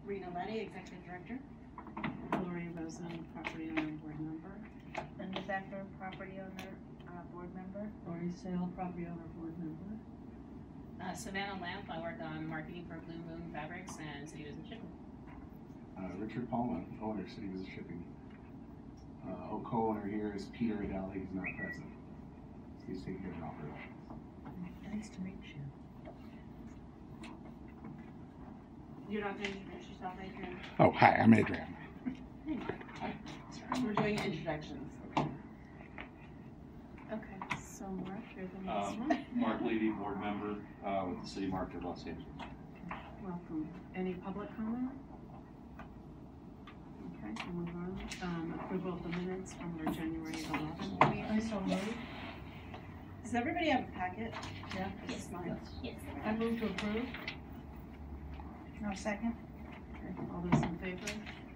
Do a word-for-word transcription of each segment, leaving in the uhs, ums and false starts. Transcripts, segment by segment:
Rena Letty, Executive Director. Gloria Rosen, Property Owner Board Member. Linda Becker, Property Owner uh, Board Member. Lori Sale, Property Owner Board Member. Uh, Savannah Lamp, I work on marketing for Blue Moon Fabrics and City Business Shipping. Uh, Richard Palma, owner, City Business Shipping. Uh, our co-owner here is Peter Adele, he's not present. So he's taking care of operations. Nice to meet you. You're not going to introduce yourself, Adrian? Oh, hi, I'm Adrian. Hey, Mark. Hi. We're doing introductions. Okay, so Mark, you're the next Um, one. Mark Levy, board member uh, with the City Market of Los Angeles. Welcome. Any public comment? Okay, we'll move on. Um, approval of the minutes from our January eleventh I meeting. so moved. Does everybody have a packet? Yeah. This is mine. Yes. I move to approve. No second. Okay, all those in favor?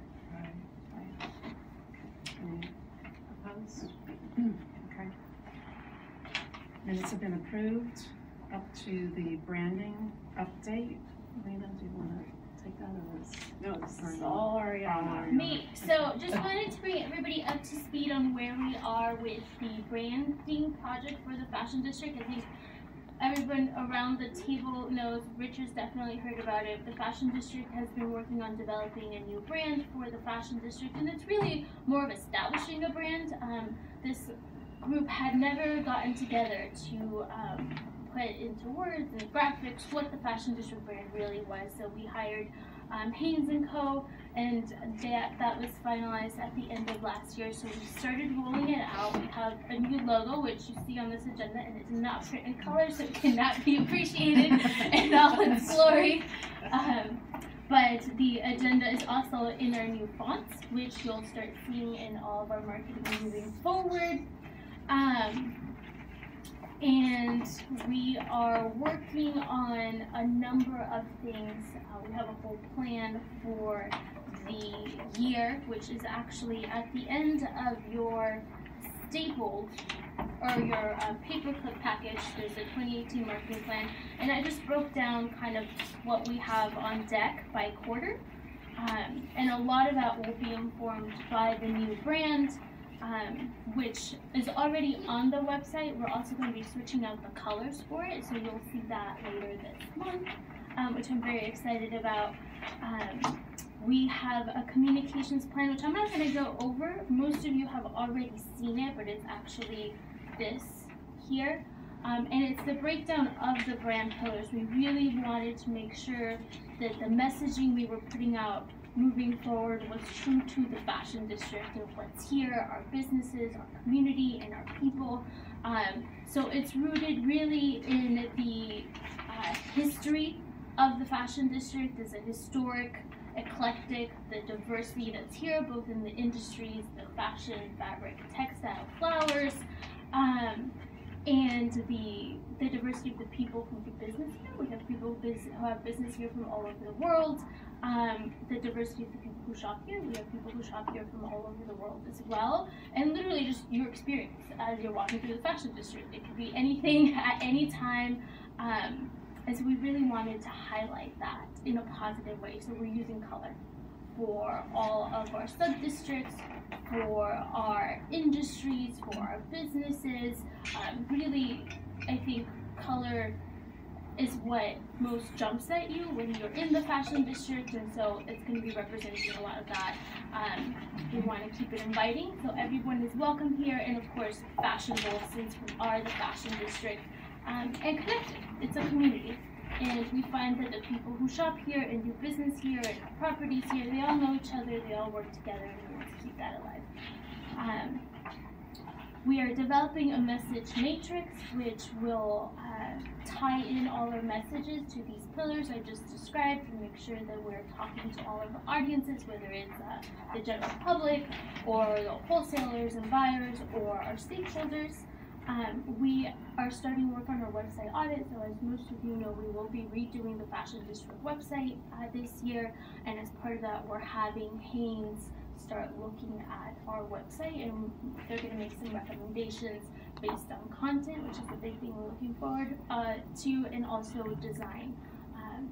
Any opposed? Okay. Minutes have been approved. Up to the branding update. Lena, do you want to take that or is? No, this Or is no? all Ariana. Ariana. Me. So just wanted to bring everybody up to speed on where we are with the branding project for the Fashion District. I think everyone around the table knows, Richard's definitely heard about it. The Fashion District has been working on developing a new brand for the Fashion District, and it's really more of establishing a brand. Um, this group had never gotten together to um, put into words and graphics what the Fashion District brand really was. So we hired um, Haynes and Co. and that, that was finalized at the end of last year. So we started rolling it out. We have a new logo, which you see on this agenda, and it's not print in color, so it cannot be appreciated in all its glory. Um, but the agenda is also in our new fonts, which you'll start seeing in all of our marketing moving forward. Um, and we are working on a number of things. Uh, we have a whole plan for the year, which is actually at the end of your stapled or your uh, paperclip package. There's a twenty eighteen marketing plan, and I just broke down kind of what we have on deck by quarter. Um, and a lot of that will be informed by the new brand, Um, which is already on the website. We're also going to be switching out the colors for it, so you'll see that later this month, um, which I'm very excited about. Um, we have a communications plan, which I'm not going to go over. Most of you have already seen it, but it's actually this here. Um, and it's the breakdown of the brand pillars. We really wanted to make sure that the messaging we were putting out moving forward was true to the Fashion District and what's here, our businesses, our community, and our people. Um, so it's rooted really in the uh, history of the Fashion District as a historic, eclectic, the diversity that's here, both in the industries, the fashion, fabric, textile, flowers, um, and the the diversity of the people who do business here. We have people who have business here from all over the world. Um, the diversity of the people who shop here. We have people who shop here from all over the world as well. And literally just your experience as you're walking through the Fashion District. It could be anything at any time. Um, and so we really wanted to highlight that in a positive way. So we're using color for all of our sub-districts, for our industries, for our businesses. Um, really, I think color is what most jumps at you when you're in the Fashion District, and so it's going to be representing a lot of that. Um, we want to keep it inviting, so everyone is welcome here, and of course fashionable, since we are the Fashion District, um, and connected. It's a community, and we find that the people who shop here and do business here and have properties here, they all know each other, they all work together, and we want to keep that alive. Um, We are developing a message matrix which will uh, tie in all our messages to these pillars I just described to make sure that we're talking to all of the audiences, whether it's uh, the general public or the wholesalers and buyers or our stakeholders. Um, we are starting work on our website audit, so as most of you know, we will be redoing the Fashion District website uh, this year, and as part of that, we're having Haynes start looking at our website, and they're going to make some recommendations based on content, which is the big thing we're looking forward uh, to, and also design, um, and use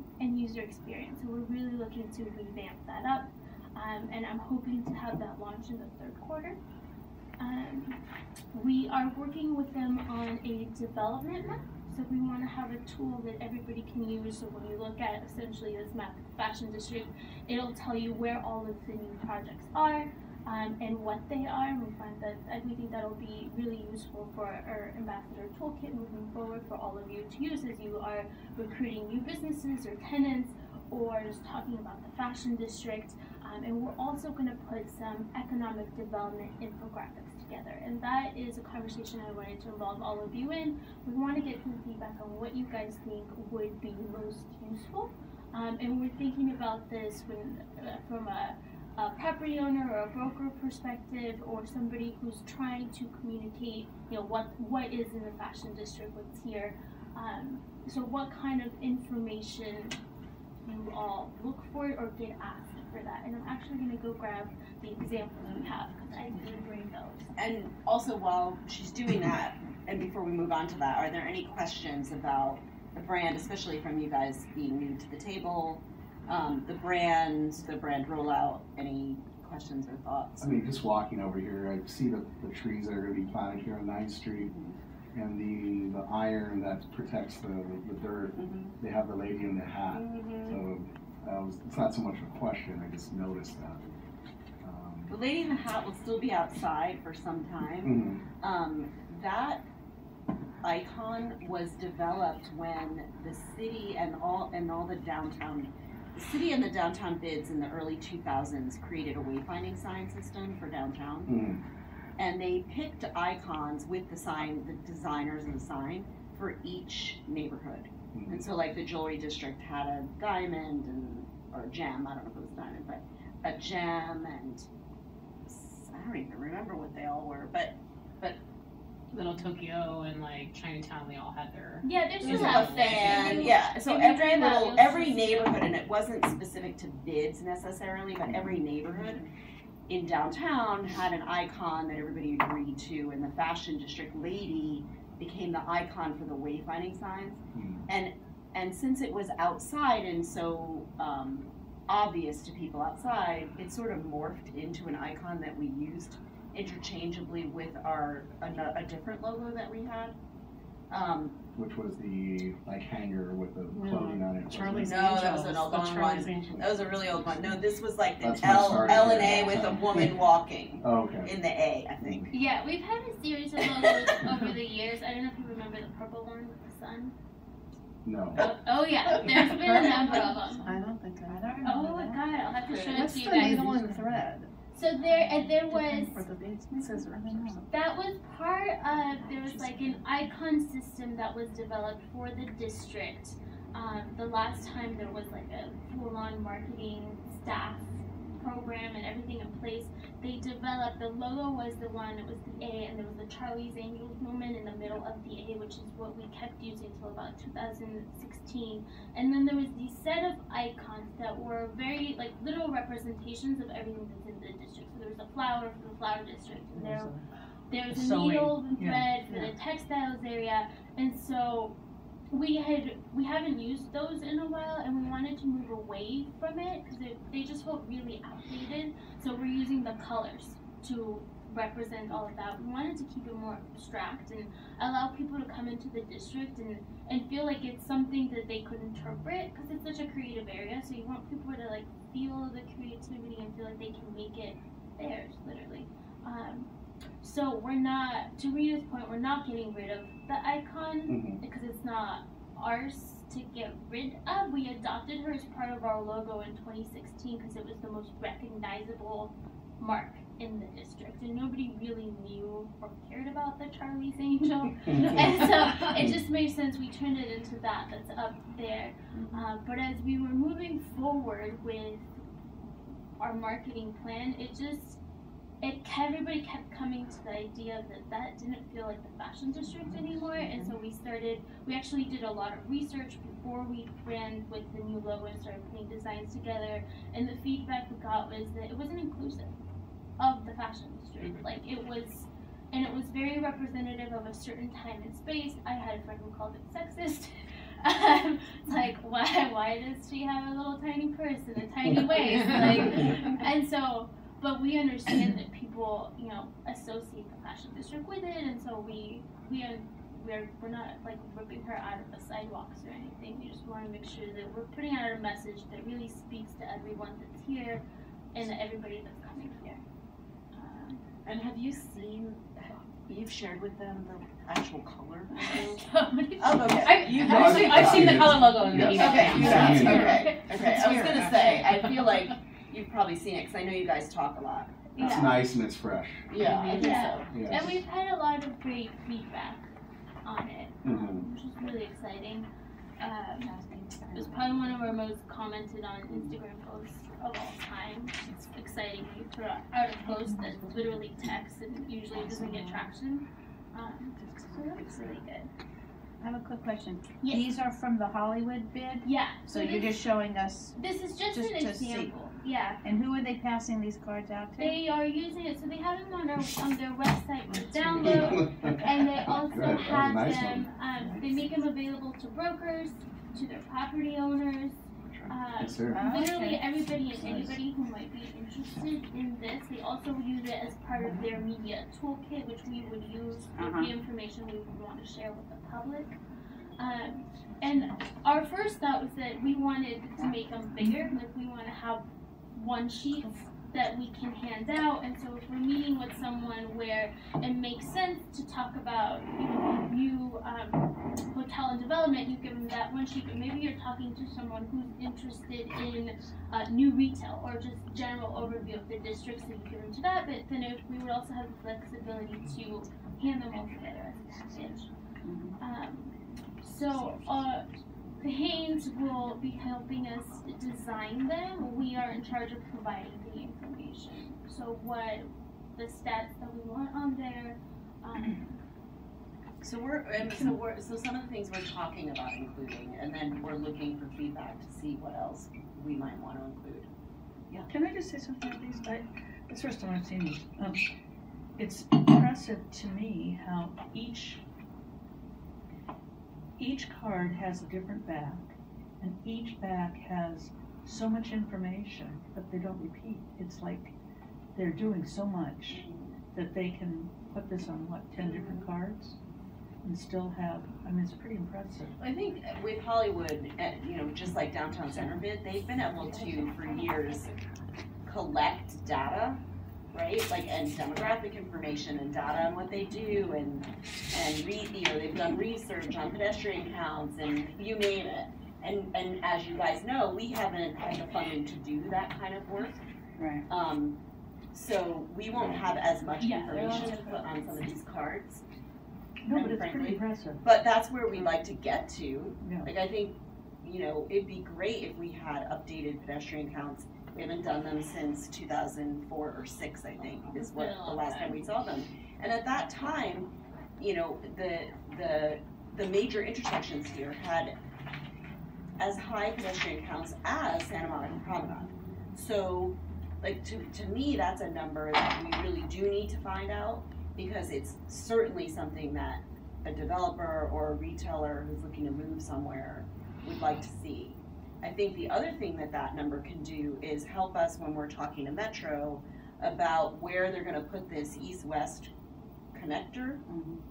user experience. So we're really looking to revamp that up, um, and I'm hoping to have that launch in the third quarter. Um, we are working with them on a development map. So we want to have a tool that everybody can use. So when you look at essentially this map of the fashion district, it'll tell you where all of the new projects are um, and what they are. And we find that I we think that'll be really useful for our ambassador toolkit moving forward for all of you to use as you are recruiting new businesses or tenants or just talking about the fashion district. Um, and we're also going to put some economic development infographics together. And that is a conversation I wanted to involve all of you in. We want to get some feedback on what you guys think would be most useful. Um, and we're thinking about this when, uh, from a, a property owner or a broker perspective, or somebody who's trying to communicate, you know, what, what is in the fashion district, what's here. Um, so what kind of information you all look for or get asked for that. And I'm actually going to go grab the examples we have because I did bring those. And also, while she's doing that, and before we move on to that, are there any questions about the brand, especially from you guys being new to the table, um, the brand, the brand rollout, any questions or thoughts? I mean, just walking over here, I see the, the trees that are going to be planted here on ninth street, and the, the iron that protects the, the dirt. Mm-hmm. They have the lady in the hat. Mm-hmm. So uh, was, it's not so much a question, I just noticed that. Um, The lady in the hat will still be outside for some time. mhm. Um, that icon was developed when the city and all and all the downtown, the city and the downtown bids in the early two thousands created a wayfinding sign system for downtown, Mhm. and they picked icons with the sign, the designers of the sign for each neighborhood. Mhm. And so, like the jewelry district had a diamond and or a gem. I don't know if it was a diamond, but a gem and I don't even remember what they all were, but Little Tokyo and like Chinatown, they all had their. Yeah, there's Is still it out a there. fan, yeah. So If you every drive out, little, you'll every see neighborhood, and it wasn't specific to bids necessarily, but every neighborhood in downtown had an icon that everybody agreed to, and the fashion district lady became the icon for the wayfinding signs. Mhm. And and since it was outside and so um, obvious to people outside, it sort of morphed into an icon that we used interchangeably with our a, a different logo that we had. Um, Which was the like hanger with the No, clothing on it. wasn't Charlie's it? No, that Angels. was an old The one. Charlie's Angels. that was a really old one. No, this was like the That's when it L started L and here. A with a woman walking Oh, okay. in the A, I think. Yeah, we've had a series of logos over the years. I don't know if you remember the purple one with the sun. No. Oh, oh yeah, there's been a number of them. I don't think I. I don't Oh remember my that. god, I'll have to show it What's to you the guys. needle and thread? So there, and there was, For the beads, scissors, or something. that was part of, there was like an icon system that was developed for the district. Um, the last time there was like a full-on marketing staff program and everything in place, they developed, the logo was the one, it was the A, and there was the Charlie's Angels moment in the middle of the A, which is what we kept using until about two thousand sixteen. And then there was these set of icons that were very, like, literal representations of everything that's in the district. So there was a flower for the flower district, and there, there was a Sewing, needle and yeah, thread for yeah. the textiles area. And so we had we haven't used those in a while, and we wanted to move away from it because they just felt really outdated. So we're using the colors to represent all of that. We wanted to keep it more abstract and allow people to come into the district and, and feel like it's something that they could interpret because it's such a creative area. So you want people to like feel the creativity and feel like they can make it theirs, literally. Um, so we're not, to Rita's point, we're not getting rid of the icon Mhm. because it's not ours to get rid of. We adopted her as part of our logo in twenty sixteen because it was the most recognizable mark in the district, and nobody really knew or cared about the Charlie's Angel. And so it just made sense we turned it into that that's up there. Uh, but as we were moving forward with our marketing plan, it just it everybody kept coming to the idea that that didn't feel like the fashion district anymore. And so we started we actually did a lot of research before we ran with the new logo and started putting designs together, and the feedback we got was that it wasn't inclusive of the fashion district. Like it was, and it was very representative of a certain time and space. I had a friend who called it sexist. Um, it's like, why, why does she have a little tiny purse and a tiny waist? Like, and so, but we understand that people, you know, associate the fashion district with it, and so we, we are, we're, we're not like ripping her out of the sidewalks or anything. We just want to make sure that we're putting out a message that really speaks to everyone that's here and everybody that's coming here. Um, And have you seen, you've shared with them the actual color? so many- Oh, okay. I've, You I've, seen, I've seen the color logo in the Yes. email. Okay, you Yeah. have, Yeah. okay, okay. It's I was here, gonna say, I feel like you've probably seen it, because I know you guys talk a lot. It's Yeah. nice and it's fresh. Yeah, I think Yeah. so. Yes. And we've had a lot of great feedback on it, Mhm. um, which is really exciting. Um, it was probably one of our most commented on Instagram posts of all time. It's exciting when you put out out a post that's literally text and usually doesn't get traction. Um, so that's really good. I have a quick question. Yes. These are from the Hollywood bid, Yeah. so this, you're just showing us, this is just, just an to see. example. Yeah. and who are they passing these cards out to? They are using it, so they have them on, our, on their website to download. And they also Good, that was a have nice them, um, they make them available to brokers, to their property owners, uh, Yes, sir. Oh, literally okay. everybody and anybody who might be interested in this. They also use it as part of their media toolkit, which we would use with Uh-huh. the information we would want to share with the public. Um, and our first thought was that we wanted to make them bigger, like we want to have one sheet that we can hand out, and so if we're meeting with someone where it makes sense to talk about, you know, new um, hotel and development, you give them that one sheet, but maybe you're talking to someone who's interested in uh, new retail or just general overview of the district, so you give them to that, but then if we would also have the flexibility to hand them all together as a package. Um, so, uh, the Haynes will be helping us design them. We are in charge of providing the information. So what the stats that we want on there. Um, So we're, and so we're, so some of the things we're talking about including, and then we're looking for feedback to see what else we might want to include. Can I just say something, please? I, it's the first time I've seen this. Um, it's impressive to me how each each card has a different back, and each back has so much information, but they don't repeat. It's like they're doing so much that they can put this on, what, ten different cards? And still have, I mean, it's pretty impressive. I think with Hollywood, uh, you know, just like Downtown Center Bid, they've been able to, for years, collect data, right? Like, and demographic information and data on what they do, and, and re, you know, they've done research on pedestrian counts, and you name it. And, and as you guys know, we haven't had the funding to do that kind of work. Right. Um, so we won't have as much Yeah, they're all information to put on some of these cards. No, And but it's frankly- pretty impressive. But that's where we'd like to get to. Yeah. Like, I think, you know, it'd be great if we had updated pedestrian counts. We haven't done them since two thousand four or six, I think, is what the last time we saw them. And at that time, you know, the the the major intersections here had as high pedestrian counts as Santa Monica Promenade. So, like, to, to me, that's a number that we really do need to find out, because it's certainly something that a developer or a retailer who's looking to move somewhere would like to see. I think the other thing that that number can do is help us when we're talking to Metro about where they're gonna put this east-west connector.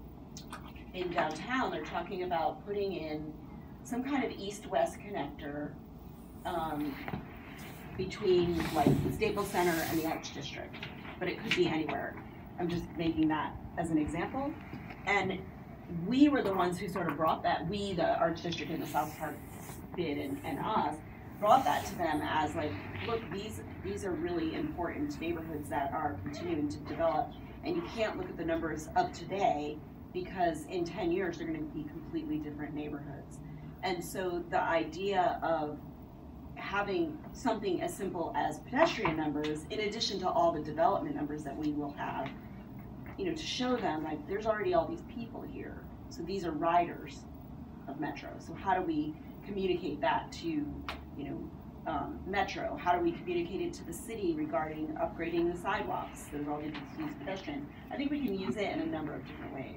In downtown, they're talking about putting in some kind of east-west connector um, between like Staples Center and the Arts District, but it could be anywhere. I'm just making that as an example. And we were the ones who sort of brought that, we, the Arts District and the South Park bid and, and us, brought that to them as like, look, these these are really important neighborhoods that are continuing to develop, and you can't look at the numbers of today, because in ten years they're gonna be completely different neighborhoods. And so the idea of having something as simple as pedestrian numbers, in addition to all the development numbers that we will have, you know, to show them, like, there's already all these people here, so these are riders of Metro. So how do we communicate that to, you know, um, Metro? How do we communicate it to the city regarding upgrading the sidewalks? There's all these, these pedestrians. I think we can use it in a number of different ways.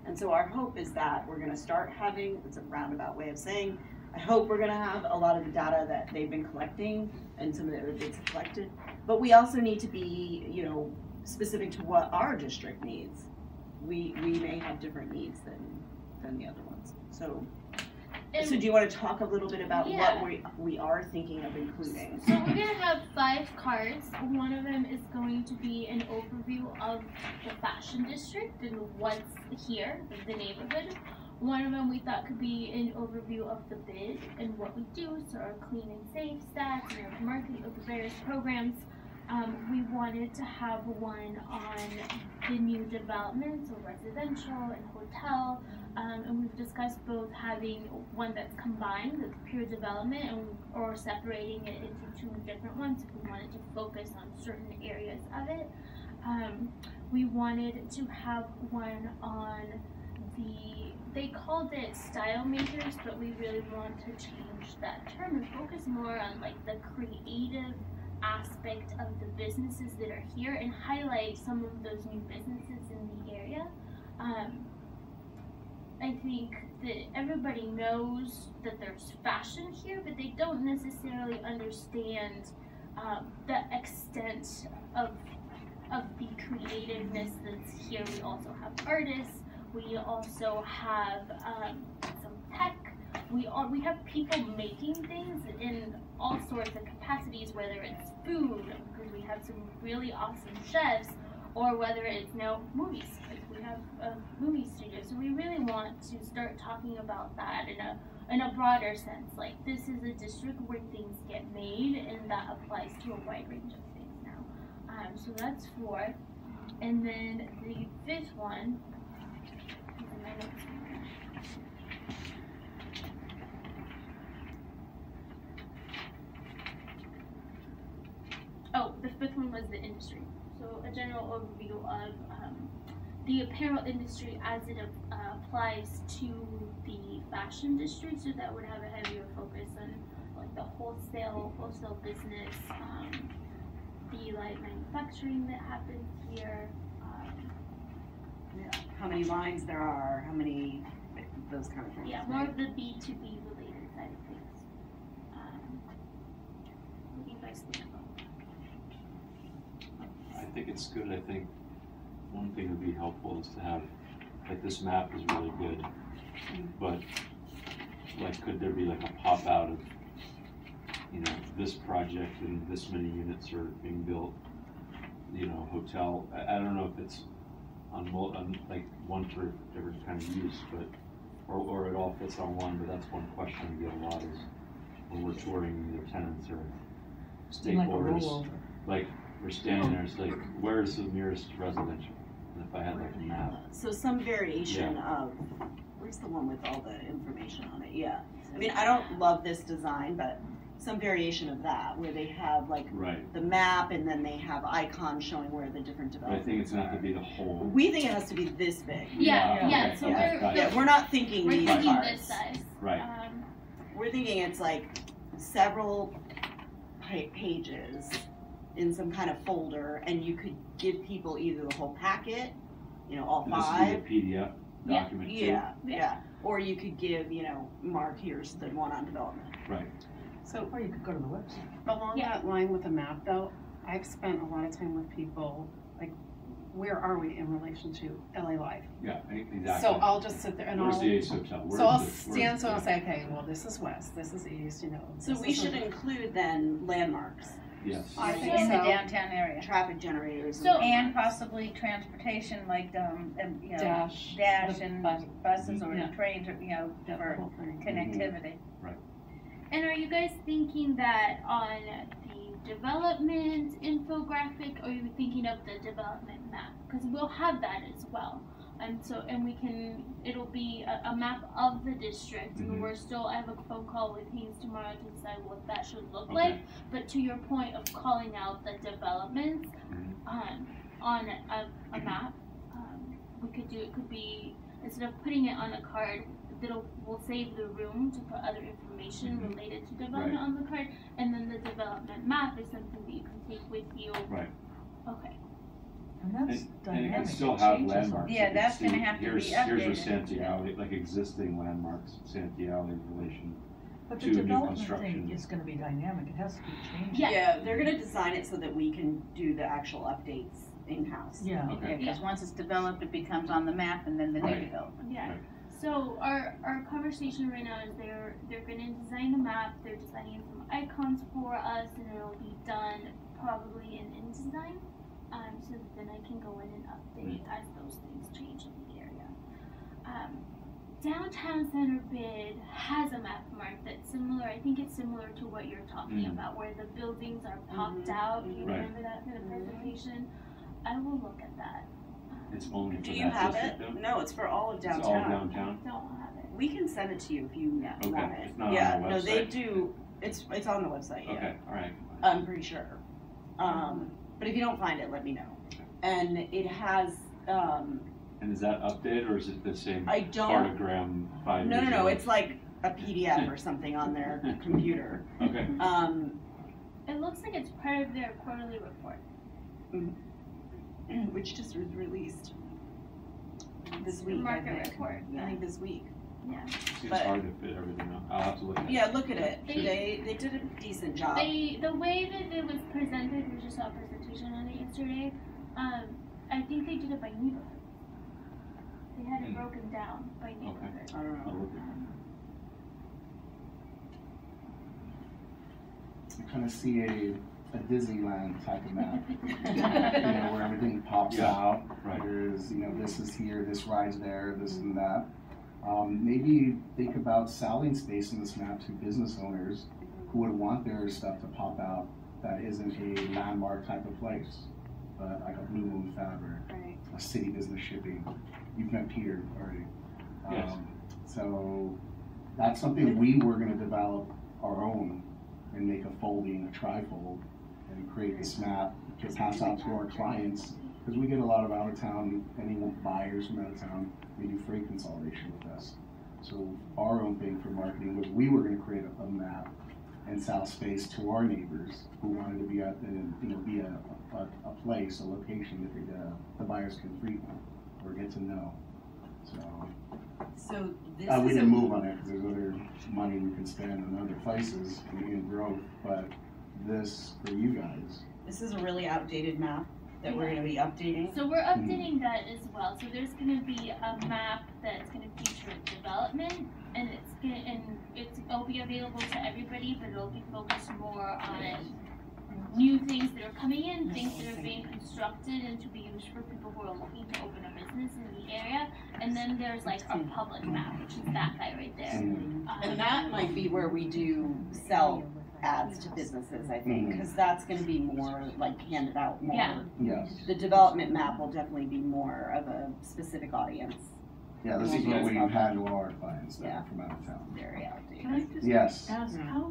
And so our hope is that we're gonna start having, it's a roundabout way of saying, I hope we're gonna have a lot of the data that they've been collecting and some of the other bids collected. But we also need to be, you know, specific to what our district needs. We, we may have different needs than, than the other ones. So, And so do you wanna talk a little bit about Yeah. what we, we are thinking of including? So we're gonna have five cards. One of them is going to be an overview of the fashion district and what's here, the neighborhood. One of them we thought could be an overview of the bid and what we do, so our clean and safe stats and our marketing of the various programs. Um, we wanted to have one on the new developments, so residential and hotel. Um, and we've discussed both having one that's combined, that's pure development, and, or separating it into two different ones if we wanted to focus on certain areas of it. Um, we wanted to have one on the, they called it style makers, but we really want to change that term and focus more on like the creative aspect of the businesses that are here and highlight some of those new businesses in the area. Um, I think that everybody knows that there's fashion here, but they don't necessarily understand um, the extent of of the creativeness that's here. We also have artists. We also have um, some tech. We all we have people making things in all sorts of capacities, whether it's food, because we have some really awesome chefs, or whether it's now movies, because we have a movie studio. So we really want to start talking about that in a in a broader sense. Like, this is a district where things get made, and that applies to a wide range of things now. Um, so that's four. And then the fifth one, in my notes here. Oh, the fifth one was the industry. So a general overview of um, the apparel industry as it uh, applies to the fashion district. So that would have a heavier focus on like the wholesale, wholesale business, um, the light manufacturing that happens here. Um, Yeah. How many lines there are, how many, those kind of things. yeah, more of the B two B related side of things. Um, what do you guys think about that? I think it's good. I think one thing that would be helpful is to have, like, this map is really good, but like, could there be like a pop out of, you know, this project and this many units are being built, you know, hotel. I, I don't know if it's on, mul- on like one for different kind of use, but or, or it all fits on one. But that's one question we get a lot is when we're touring either tenants or Like a stakeholders. rollover. Like, we're standing there, it's like, where's the nearest residential? And if I had like a map, So some variation of, where's the one with all the information on it? Yeah. I mean, I don't love this design, but some variation of that, where they have like right? the map and then they have icons showing where the different But I developments think it's not are. to be the whole. We think it has to be this big. Yeah, Yeah, yeah. okay, So okay, we're gotcha. Yeah, we're not thinking we're these thinking cards. this size. Right. Um, We're thinking it's like several pa- pages in some kind of folder, and you could give people either the whole packet, you know, all And this would be a five. P D F Yeah. document too. Yeah, yeah. Or you could give, you know, Mark, here's the one on development. Right. So Or you could go to the website. along Yeah. that line with the map though, I've spent a lot of time with people, like, where are we in relation to L A Live? Yeah, e- exactly. So I'll just sit there and Where's I'll, the Ace Hotel? Where's so I'll the- where's stand so the- I'll say, okay, well, this is west, this is east, you know. So this we is should north. include then landmarks, Yes. I think in the so. downtown area. traffic generators. So- And possibly transportation, like, um, um, you know, Dash. dash the and bus- buses or Yeah. trains, or, you know, the for whole thing. connectivity. And are you guys thinking that on the development infographic, or are you thinking of the development map? Because we'll have that as well. And so, and we can, it'll be a, a map of the district, Mhm. and we're still, I have a phone call with Haynes tomorrow to decide what that should look Okay. like. But to your point of calling out the developments, Mhm. um, on a, a map, um, we could do, it could be, instead of putting it on a card, that'll, we'll save the room to put other information Mhm. related to development Right. on the card, and then the development map is something that you can take with you. Right. Okay. And that's And, and it dynamic. can still It have changes. landmarks. Yeah, You can that's gonna see, have to be here's- Here's updated. a Santee Alley, like existing landmarks, Santee Alley in relation. But to the new development construction. thing is gonna be dynamic, it has to be changing. Yeah. Yeah, they're gonna design it so that we can do the actual updates in-house. Yeah. Okay. Yeah, cause once it's developed, it becomes on the map and then the new Right. development. Yeah. Right. So our our conversation right now is they're they're gonna design a map. They're designing some icons for us, and it'll be done probably in InDesign, um, so that then I can go in and update as those things change in the area. Um, Downtown Center Bid has a map mark that's similar. I think it's similar to what you're talking Mm. about, where the buildings are popped Mhm. out. You Right. remember that for the presentation? I will look at that. It's only for Do you that have district it? though? No, it's for all of It's all downtown. downtown? I don't have it. We can send it to you if you Yeah. Okay, want it. it's not on Yeah, the no, they website. do, it's, it's on the website, yeah. Okay, alright. I'm pretty sure. Um, but if you don't find it, let me know. And it has, um, And is that updated or is it the same I don't, cartogram five no, years no, no, ago? it's like a P D F or something on their computer. Okay, Um, It looks like it's part of their quarterly report. which just was released this week, I Market think. report, I yeah. think this week. seems but- hard to fit everything up. I'll have to look at it. Yeah, look at it. They- They, they did a decent job. They, the way that it was presented, we just saw a presentation on it yesterday, um, I think they did it by neighborhood. They had it Hmm. broken down by neighborhood. I don't I'll know. look at it. I kind of see a, a Disneyland type of map, you know, where everything pops Yeah, out. right. There's, you know, this is here, this rides there, this and that. Um, maybe think about selling space in this map to business owners who would want their stuff to pop out that isn't a landmark type of place, but like a Blue Moon Fabric, Right. a City Business Shipping. You've met Peter already. Yes. Um, so that's something we were gonna develop our own and make a folding, a trifold, and create this map to pass out to our clients. Because we get a lot of out of town, any buyers from out of town, they do freight consolidation with us. So our own thing for marketing was we were gonna create a, a map and sell space to our neighbors who wanted to be at the, you know, be a, a, a place, a location that the, uh, the buyers can frequent or get to know. So, So this uh, we is didn't a, move on it because there's other money we can spend in other places in, in growth, but this for you guys. this is a really outdated map that we're gonna be updating. So we're updating that as well. So there's gonna be a map that's gonna feature development, and it's gonna, and it's, it'll be available to everybody, but it'll be focused more on new things that are coming in, things that are being constructed and to be used for people who are looking to open a business in the area. And then there's like a public map, which is that guy right there. And Um, And that might be where we do sell ads to businesses, I think, because that's gonna be more like handed out more. Yeah. yes, The development map will definitely be more of a specific audience, yeah, this is what we had to our clients that Yeah. are from out of town. very Can I outdated. just Yes. ask, Mm. how,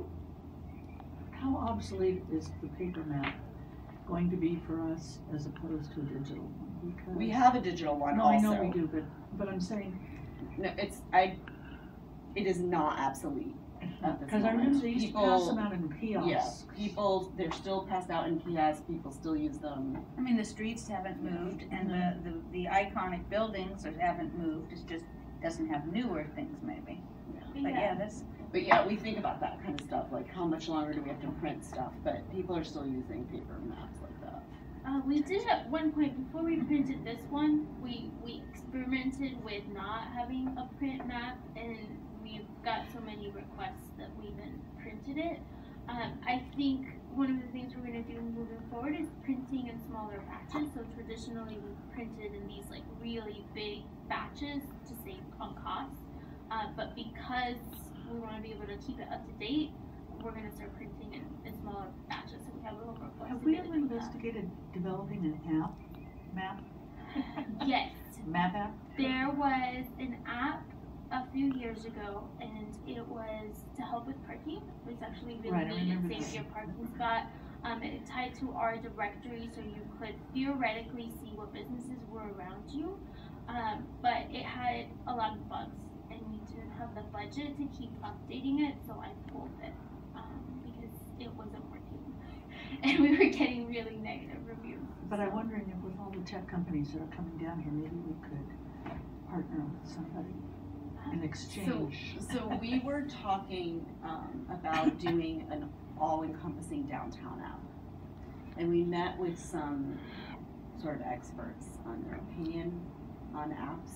how obsolete is the paper map going to be for us as opposed to a digital one? Because- We have a digital one No, also. I know we do, but, but I'm saying, No, it's, I, it is not obsolete at this because I remember moment. they used to People- pass them out in kiosks. Yeah, people, they're still passed out in kiosks, people still use them. I mean, the streets haven't moved and the, the, the iconic buildings are- haven't moved, it's just, doesn't have newer things maybe. But yeah, that's, But yeah, we think about that kind of stuff, like how much longer do we have to print stuff, but people are still using paper maps like that. Uh, we did at one point, before we printed this one, we, we experimented with not having a print map, and we've got so many requests that we then printed it. Um, I think one of the things we're gonna do moving forward is printing in smaller batches, so traditionally we printed in these like really big batches to save on costs. Uh, but because we wanna be able to keep it up to date, we're gonna start printing in, in smaller batches, so we have a little more Have we flexibility ever with that. investigated developing an app, map, Yes, map app? there was an app a few years ago, and it was to help with parking. It was actually really Right, I neat and remember saved that. your parking spot. Um, and it tied to our directory, so you could theoretically see what businesses were around you. Um, but it had a lot of bugs, and we didn't have the budget to keep updating it, so I pulled it um, because it wasn't working, and we were getting really negative reviews. But I'm wondering if with all the tech companies that are coming down here, maybe we could partner with somebody in exchange. So, so we were talking, um, about doing an all-encompassing downtown app. And we met with some sort of experts on their opinion on apps.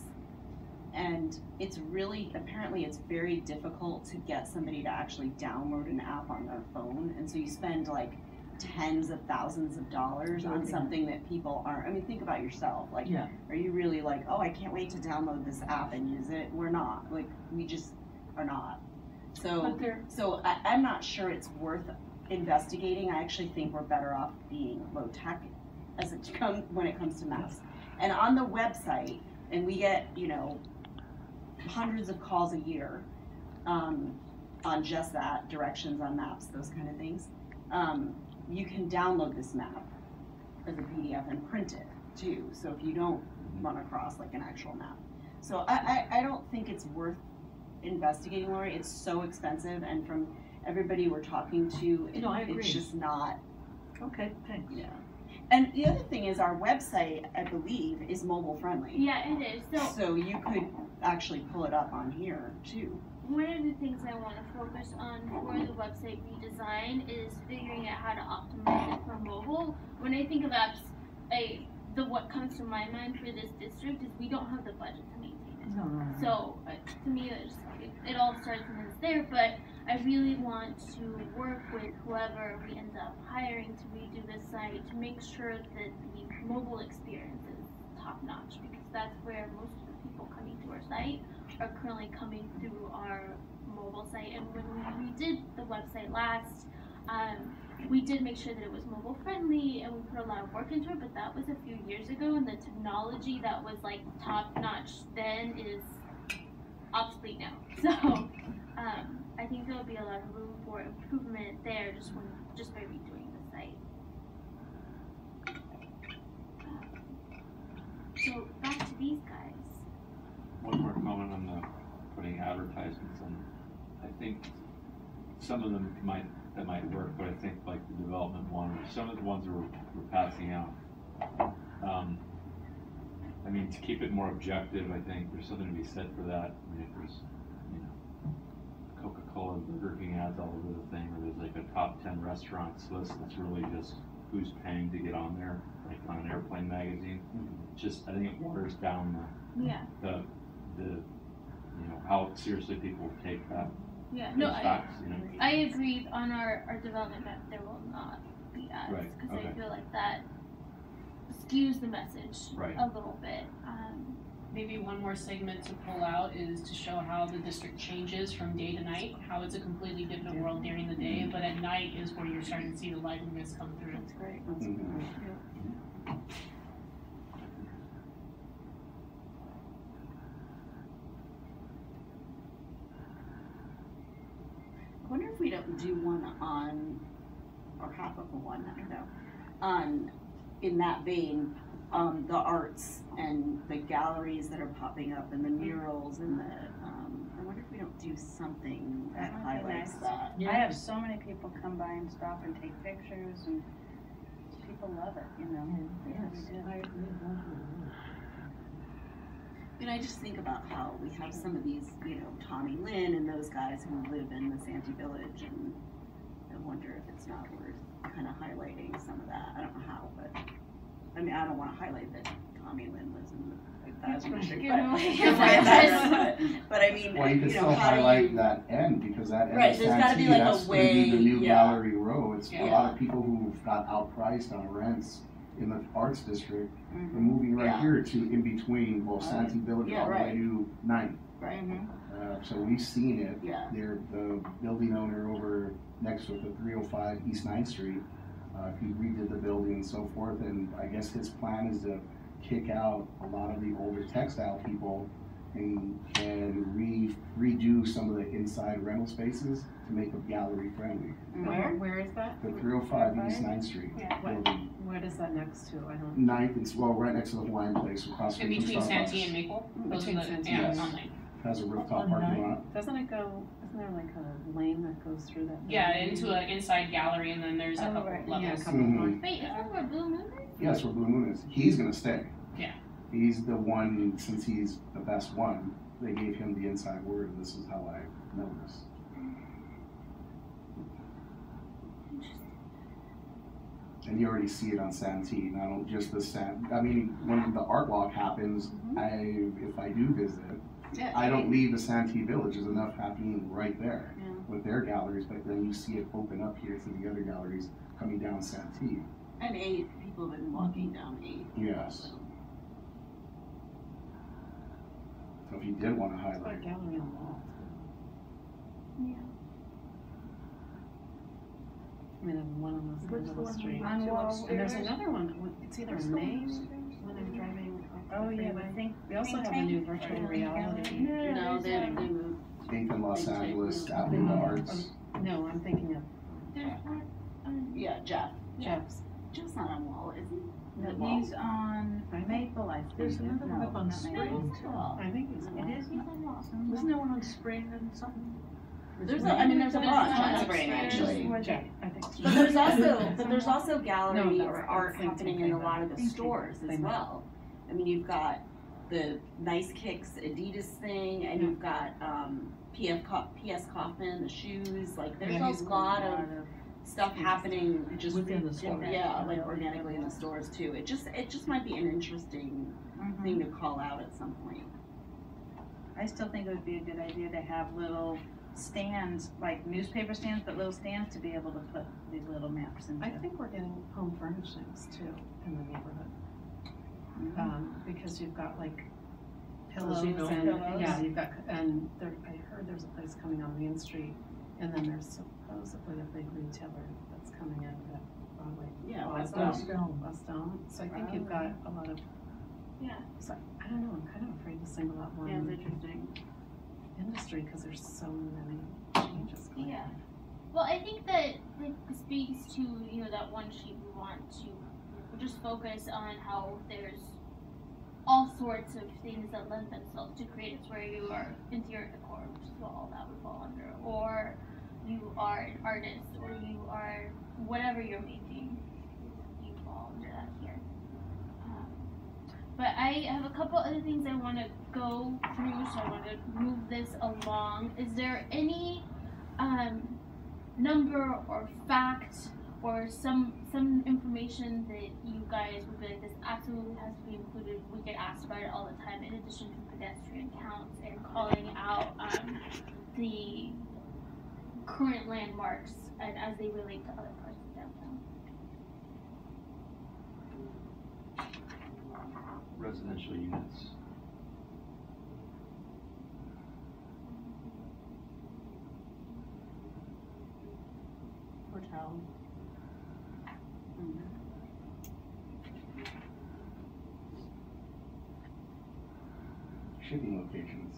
And it's really, apparently it's very difficult to get somebody to actually download an app on their phone. And so you spend like tens of thousands of dollars on something that people aren't, I mean, think about yourself. Like, Yeah. are you really like, oh, I can't wait to download this app and use it? We're not, like, we just are not. So, But they're, so I, I'm not sure it's worth investigating. I actually think we're better off being low tech as it comes, when it comes to maps. And on the website, and we get, you know, hundreds of calls a year um, on just that, directions on maps, those kind of things. Um, you can download this map as a P D F and print it too. So if you don't run across like an actual map. So I, I, I don't think it's worth investigating, Lori. It's so expensive, and from everybody we're talking to, it, No, I agree. it's just not. okay, thanks. Yeah. And the other thing is our website, I believe, is mobile friendly. Yeah, it is. So So you could actually pull it up on here too. one of the things I want to focus on for the website redesign is figuring out how to optimize it for mobile. When I think of apps, I, the what comes to my mind for this district is we don't have the budget to maintain it. No, no, no. So uh, to me, it's, it, it all starts and ends there. But I really want to work with whoever we end up hiring to redo this site to make sure that the mobile experience is top notch, because that's where most of the people coming to our site are currently coming through our mobile site. And when we redid the website last, um, we did make sure that it was mobile friendly, and we put a lot of work into it, but that was a few years ago, and the technology that was like top notch then is obsolete now. So um, I think there will be a lot of room for improvement there just when just by redoing the site. Um, so back to these guys. One more comment on the putting advertisements on. I think some of them might, that might work, but I think like the development one, or some of the ones that we're, we're passing out. Um, I mean, to keep it more objective, I think there's something to be said for that. I mean, if there's, you know, Coca-Cola and Burger King ads all over the thing, or there's like a top ten restaurants list that's really just who's paying to get on there, like on an airplane magazine. Just, I think it waters down the, Yeah. the, the, you know, how seriously people take that. Yeah. those No, I, facts, you know? I agree. On our, our development map, there will not be ads, Right, because okay. I feel like that skews the message Right. a little bit. Um, Maybe one more segment to pull out is to show how the district changes from day to night, how it's a completely different world during the day, but at night is where you're starting to see the liveliness come through. That's great. Mhm. I wonder if we don't do one on, or half of a one, I don't know, on, in that vein, um, the arts and the galleries that are popping up and the murals and the, um, I wonder if we don't do something that That might be highlights nice. that. I have so many people come by and stop and take pictures, and people love it, you know. They really do. I agree. And I just think about how we have some of these, you know, Tommy Lynn and those guys who live in the Santee Village, and I wonder if it's not worth kind of highlighting some of that. I don't know how, but, I mean, I don't want to highlight that Tommy Lynn lives in the thousand district, Give but, them away. give away that, but, but I mean, Well, you can you know, still how do highlight you, that end, because that end Right, is there's gotta be Santee, like a that's gonna be the way- new yeah. gallery row. It's a Yeah. lot of people who've got outpriced on rents in the arts district, Mhm. are moving right Yeah. here to in between, well, Right. Santee Village Yeah, all the way right. to Ninth. right, Uh, so we've seen it. yeah, They're the building owner over next to it, the three oh five East Ninth Street. Uh, he redid the building and so forth, and I guess his plan is to kick out a lot of the older textile people and, and re, redo some of the inside rental spaces to make them gallery friendly. Where, where is that? The three oh five East Ninth Street Yeah. building, What is that next to? I don't. Ninth, it's, well, right next to the Hawaiian Place, across In from between Santee and Starbucks. Maple, those are Between the, Santee yeah, and- on Ninth. Has a rooftop On parking Ninth? lot. Doesn't it go, Isn't there like a lane that goes through that? Yeah, building? into an inside gallery, and then there's a Oh, couple right. Yeah, a levels. couple Mhm. more. Wait, is that where Blue Moon is? Yes, where Blue Moon is. He's gonna stay. Yeah. He's the one, since he's the best one, they gave him the inside word, this is how I know this. And you already see it on Santee, not only just the San, I mean, when the art walk happens, I, if I do visit, Yeah, I don't leave the Santee Village, there's enough happening right there Yeah. with their galleries, but then you see it open up here to the other galleries coming down Santee. And eight, people have been walking down eight. Yes. So if you did wanna It's got a highlight, gallery on the wall. Yeah. I mean, and one on the What's end of the the one street. on Two Wall upstairs? And there's another one, it's either What's in the one Maine, upstairs? when I'm driving up Oh, the yeah, freeway. I think. We also Think have a new tank? virtual Or reality. No, No, there's, they, um, they moved. eighth in Los Big tank, Angeles, yeah. Avenue of Um, Arts. No, I'm thinking of there's one, um, Yeah, Jeff. Yeah. Jeff's. Jeff's not on Wall, is he? No, Is it Wall? he's on Maple, I think. There's another one No, up on not Spring. Maple. no, it's Wall. I think it's. It is? He's on Wall. Wasn't there one on Spring and something? There's a, I mean, there's a There's bunch one on Spring, upstairs. actually. Or Jeff, I think. it's But there's also, but there's also No, gallery that's or the art same happening thing, in a but- lot of the Same thing. stores as Same. well. I mean, you've got the Nice Kicks Adidas thing, and Yeah. you've got, um, P F Co- P S Kaufman, the shoes, like, there's Yeah, he's a cool. lot of stuff happening just. Within the store. Yeah, like organically in the stores too. It just, it just might be an interesting Mhm. thing to call out at some point. I still think it would be a good idea to have little stands, like newspaper stands, but little stands to be able to put these little maps into. I think we're getting home furnishings too in the neighborhood, Mhm. um, because you've got like pillows Pillows, and, pillows. yeah, you've got, and there, I heard there's a place coming on Main Street, and then there's supposedly a big retailer that's coming in at Broadway. Yeah, Well, West West Elm. Elm. West Elm, so I think you've got a lot of, Yeah. so, I don't know, I'm kind of afraid to single out Yeah, it's one interesting. industry, cause there's so many changes going on. Yeah. Well, I think that like speaks to, you know, that one sheet we want to just focus on how there's all sorts of things that lend themselves to creatives, where you are interior decor, which is what all that would fall under, or you are an artist, or you are whatever you're making, you fall under that here. Um, but I have a couple other things I want to go through, so I want to move this along. Is there any um, number or fact or some some information that you guys would be like, this absolutely has to be included? We get asked about it all the time, in addition to pedestrian counts and calling out um, the current landmarks and as they relate to other parts of downtown. Residential units. Hotel. Shipping locations.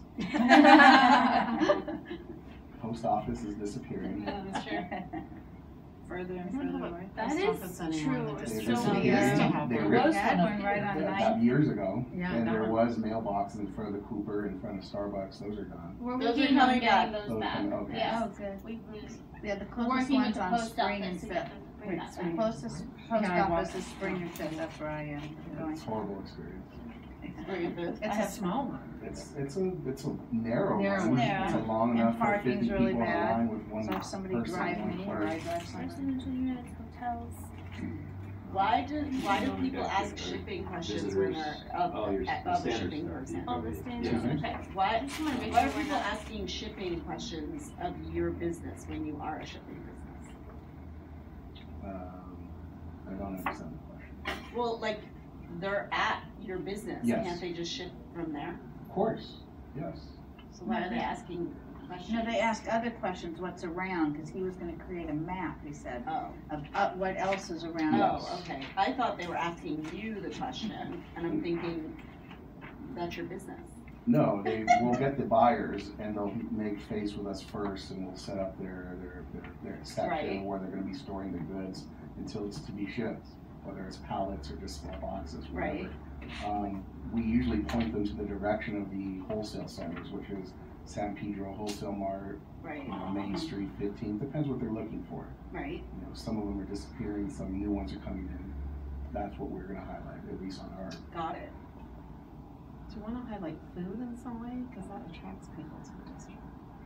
Post office is disappearing. Yeah, that's true. Further and I don't know further what away. That post is office anymore in the true. They district. So disappeared. used to have They one. ripped We had one right on that, Ninth. that years ago, Yeah, and that there one. was mailboxes in front of the Cooper, in front of Starbucks, those are gone. We're Those are working on coming getting back. those Those are back. coming- okay. Yeah. Oh, good. We, we, Yeah, the we're closest working with one's the on post Spring office and to Fifth. get them to bring Wait, that Spring. back. Closest post Yeah, I office walked- is Spring and Fifth, that's where I am going. It's a horrible experience. Very good. It's a small one. It's, it's a, it's a narrow Narrow one. one. It's a long And enough for parking's fifty really people on a bad. line with one So if somebody person, drive one me or car. I drive someone. Residential units, hotels. Why do, why do Yeah, people yeah, ask yeah. shipping questions when Visitors. they're of, Oh, you're- at- the of the standards shipping are- person? All the Yeah. standards, Mhm. okay. Why, I just wanna make why sure are we're people not. asking shipping questions of your business when you are a shipping business? Um, I don't understand the question. Well, like, they're at your business, Yes. can't they just ship from there? Of course, yes. So why are they asking questions? No, they ask other questions, what's around, because he was gonna create a map, he said, Oh, of uh, what else is around. oh, okay. I thought they were asking you the question, and I'm thinking, that's your business. No, they will get the buyers and they'll make face with us first and we'll set up their, their, their, their section Right. where they're gonna be storing the goods until it's to be shipped, whether it's pallets or just small boxes, whatever. Right. Um, we usually point them to the direction of the wholesale centers, which is San Pedro Wholesale Mart, Right, you know, Main Street, fifteen, depends what they're looking for. right. You know, some of them are disappearing, some new ones are coming in. That's what we're gonna highlight, at least on our. Got it. Do you wanna highlight food in some way? Cause that attracts people to the district.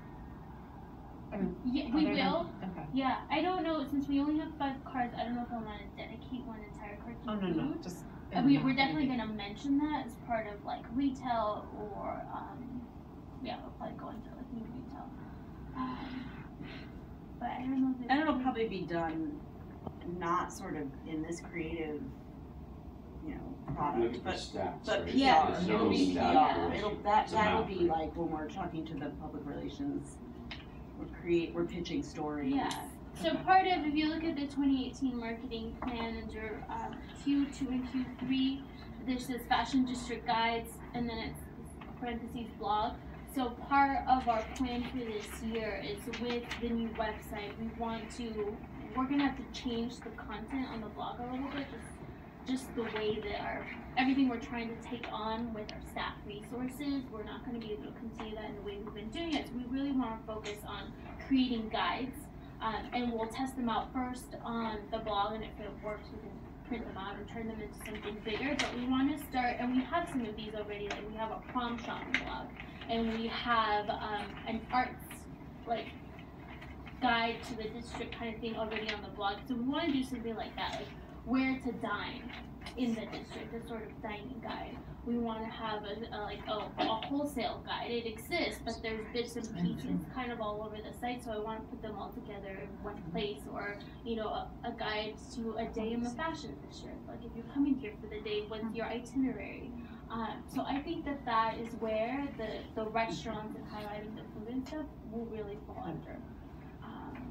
I mean, Yeah, we other than- will. Okay. Yeah, I don't know, since we only have five cards, I don't know if I wanna dedicate one entire card to Oh, no, food. no, just. Uh, we, we're definitely gonna mention that as part of like retail or, um, yeah, we'll probably go into like new retail. Um, but I don't know if. And it'll probably be done not sort of in this creative, you know, Look product, at the but stats, But right? P R, There's it'll no be P stat R, for it. it'll, that, It's a that'll map, be right? like when we're talking to the public relations, we're create, we're pitching stories. Yeah. So part of, if you look at the twenty eighteen marketing plan under um, Q two and Q three, this says fashion district guides, and then it's parentheses blog. So part of our plan for this year is with the new website, we want to, we're gonna have to change the content on the blog a little bit, just, just the way that our, everything we're trying to take on with our staff resources, we're not gonna be able to continue that in the way we've been doing it. So we really wanna focus on creating guides. Um, and we'll test them out first on the blog, and if it works, we can print them out and turn them into something bigger. But we want to start, and we have some of these already. Like we have a prom shopping blog, and we have um, an arts like guide to the district kind of thing already on the blog. So we want to do something like that, like where to dine in the district, a sort of dining guide. We want to have a, a like a, a wholesale guide. It exists, but there's bits and pieces kind of all over the site. So I want to put them all together in one place, or you know, a, a guide to a day in the fashion district. Like if you're coming here for the day, what's your itinerary? Um, so I think that that is where the the restaurants and highlighting the food and stuff will really fall under. Um,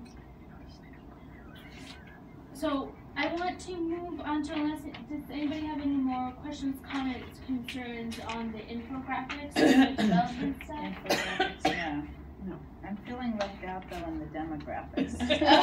so. I want to move on to, unless, does anybody have any more questions, comments, concerns on the infographics or the development stuff? Infographics, yeah. No. I'm feeling left out though in the demographics.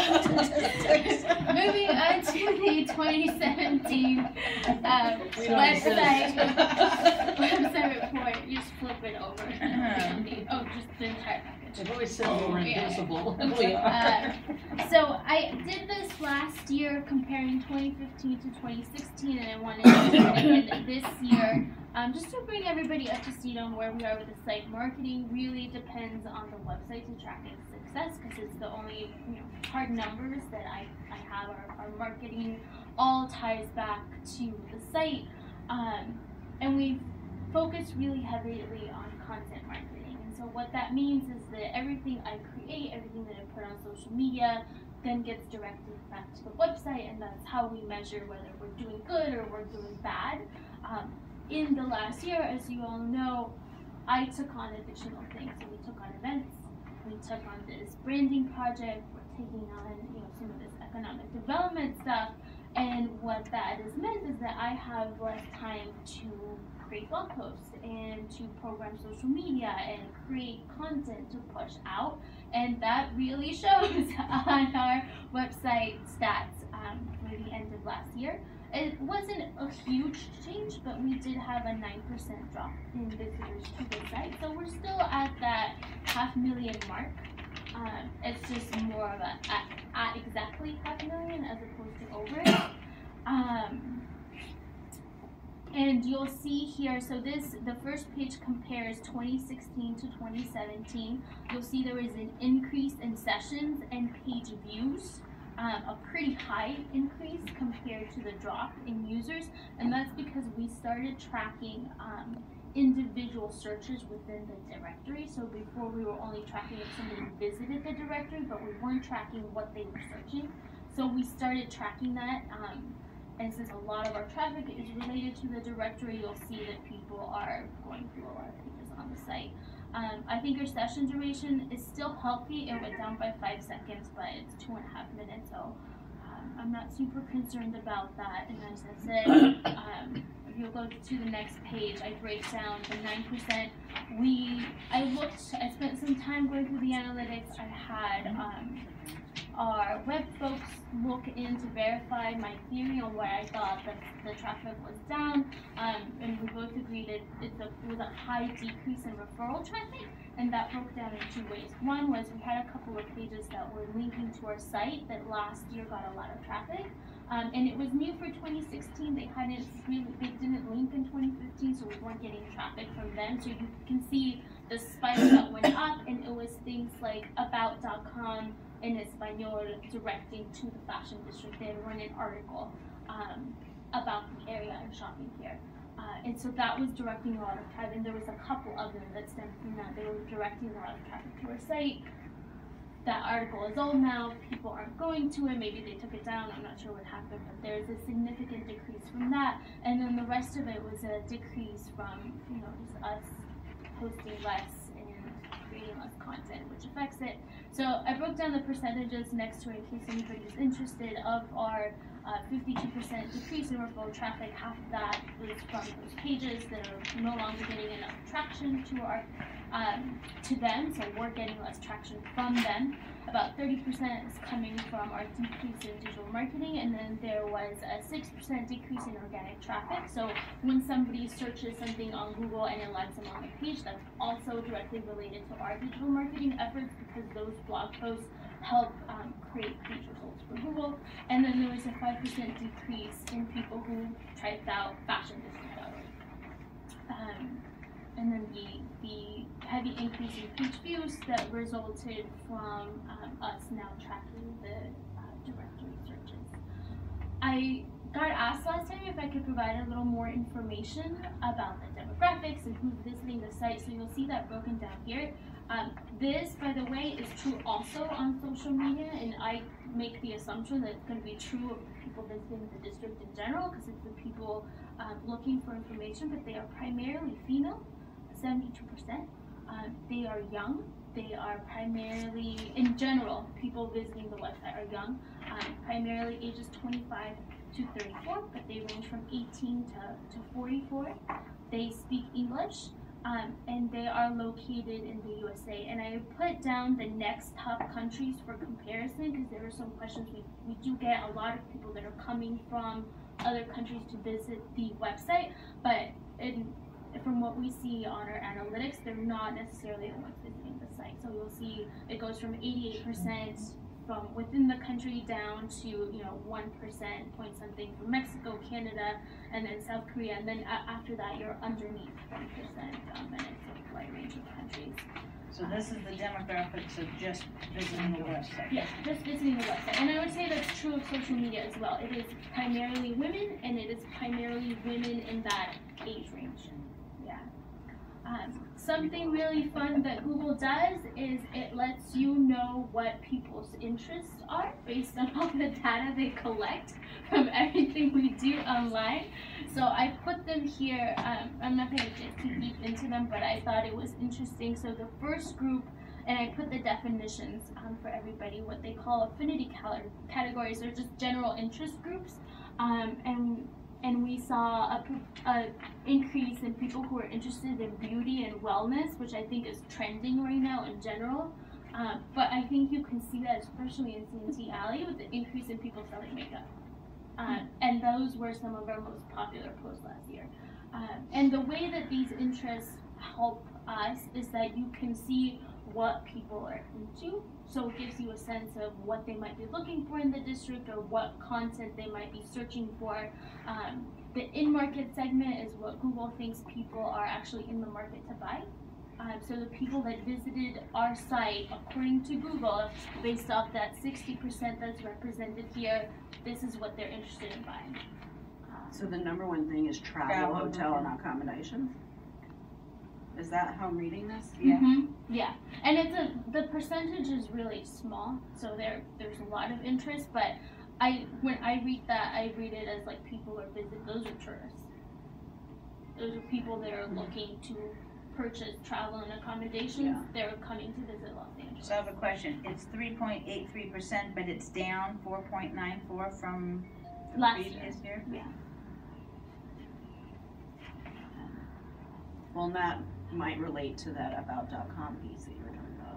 Moving on to the twenty seventeen uh, We don't website, exist. website report, you just flip it over. Oh, just the entire package. They've always said we were Yeah. invisible, and we Uh, are. So I did this last year comparing twenty fifteen to twenty sixteen, and I wanted to do it again this year, um, just to bring everybody up to speed on where we are with the site. Marketing really depends on the website to track its success, because it's the only, you know, hard numbers that I, I have. Our, our marketing all ties back to the site, um, and we've focused really heavily on content marketing. So what that means is that everything I create, everything that I put on social media, then gets directed back to the website, and that's how we measure whether we're doing good or we're doing bad. Um, in the last year, as you all know, I took on additional things. So we took on events, we took on this branding project, we're taking on, you know, some of this economic development stuff, and what that has meant is that I have less time to create blog posts and to program social media and create content to push out, and that really shows on our website stats um, for the end of last year. It wasn't a huge change, but we did have a nine percent drop in visitors to the site, so we're still at that half million mark. Um, it's just more of a at, at exactly half a million as opposed to over it. Um, And you'll see here, so this, the first page compares twenty sixteen to twenty seventeen. You'll see there is an increase in sessions and page views, um, a pretty high increase compared to the drop in users. And that's because we started tracking um, individual searches within the directory. So before we were only tracking if somebody visited the directory, but we weren't tracking what they were searching. So we started tracking that. Um, And since a lot of our traffic is related to the directory, you'll see that people are going through a lot of pages on the site. Um, I think your session duration is still healthy. It went down by five seconds, but it's two and a half minutes, so um, I'm not super concerned about that. And as I said, um, if you go to the next page, I break down the nine percent. We, I looked, I spent some time going through the analytics. I had um, our web folks look in to verify my theory on why I thought that the traffic was down, um, and we both agreed it, it's a, it was a high decrease in referral traffic, and that broke down in two ways. One was we had a couple of pages that were linking to our site that last year got a lot of traffic, um, and it was new for twenty sixteen. They hadn't really, they didn't link in twenty fifteen, so we weren't getting traffic from them. So you can see the spike that went up, and it was things like about dot com in Espanol directing to the fashion district. They had run an article um, about the area and shopping here. Uh, and so that was directing a lot of traffic, and there was a couple of them that stemmed from that. They were directing a lot of traffic to our site. That article is old now, people aren't going to it, maybe they took it down, I'm not sure what happened, but there's a significant decrease from that. And then the rest of it was a decrease from, you know, just us posting less and creating less content, which affects it. So I broke down the percentages next to it in case anybody's interested. Of our uh, fifty-two percent decrease in referral traffic, half of that was from those pages that are no longer getting enough traction to our um, to them, so we're getting less traction from them. About thirty percent is coming from our decrease in digital marketing, and then there was a six percent decrease in organic traffic. So when somebody searches something on Google and it lands them on the page, that's also directly related to our digital marketing efforts, because those blog posts help um, create page results for Google. And then there was a five percent decrease in people who typed out fashion district dot org. Um, and then the, the heavy increase in page views that resulted from um, us now tracking the uh, directory searches. I got asked last time if I could provide a little more information about the demographics and who's visiting the site, so you'll see that broken down here. Um, this, by the way, is true also on social media, and I make the assumption that it's going to be true of the people visiting the district in general, because it's the people um, looking for information, but they are primarily female, seventy-two percent. Um, they are young. They are primarily, in general, people visiting the website are young, um, primarily ages twenty-five to thirty-four, but they range from eighteen to, to forty-four. They speak English, um, and they are located in the U S A. And I put down the next top countries for comparison, because there are some questions. We, we do get a lot of people that are coming from other countries to visit the website, but in from what we see on our analytics, they're not necessarily the ones visiting the site. So you'll see it goes from eighty-eight percent from within the country down to, you know, one percent point something from Mexico, Canada, and then South Korea. And then a after that, you're underneath one percent, um, and it's a wide range of countries. So this is the demographics of just visiting the website? Yeah, just visiting the website. And I would say that's true of social media as well. It is primarily women, and it is primarily women in that age range. Um, something really fun that Google does is it lets you know what people's interests are based on all the data they collect from everything we do online. So I put them here. Um, I'm not going to get too deep into them, but I thought it was interesting. So the first group, and I put the definitions um, for everybody, what they call affinity categories, or just general interest groups. Um, and And we saw a, a increase in people who are interested in beauty and wellness, which I think is trending right now in general. Um, but I think you can see that especially in Santee Alley with the increase in people selling makeup. Um, and those were some of our most popular posts last year. Um, and the way that these interests help us is that you can see what people are into. So it gives you a sense of what they might be looking for in the district, or what content they might be searching for. Um, the in-market segment is what Google thinks people are actually in the market to buy. Um, so the people that visited our site, according to Google, based off that sixty percent that's represented here, this is what they're interested in buying. Um, So the number one thing is travel, Travel, hotel, and okay. accommodations? Is that how I'm reading this? Yeah. Mhm, yeah, and it's a the percentage is really small, so there there's a lot of interest. But I when I read that, I read it as like people are visit. Those are tourists. Those are people that are looking to purchase travel and accommodations. Yeah. They're coming to visit Los Angeles. So I have a question. It's three point eight three percent, but it's down four point nine four from the Last previous year? Yeah. Well, and that might relate to that about dot com piece that you were talking about. Yeah.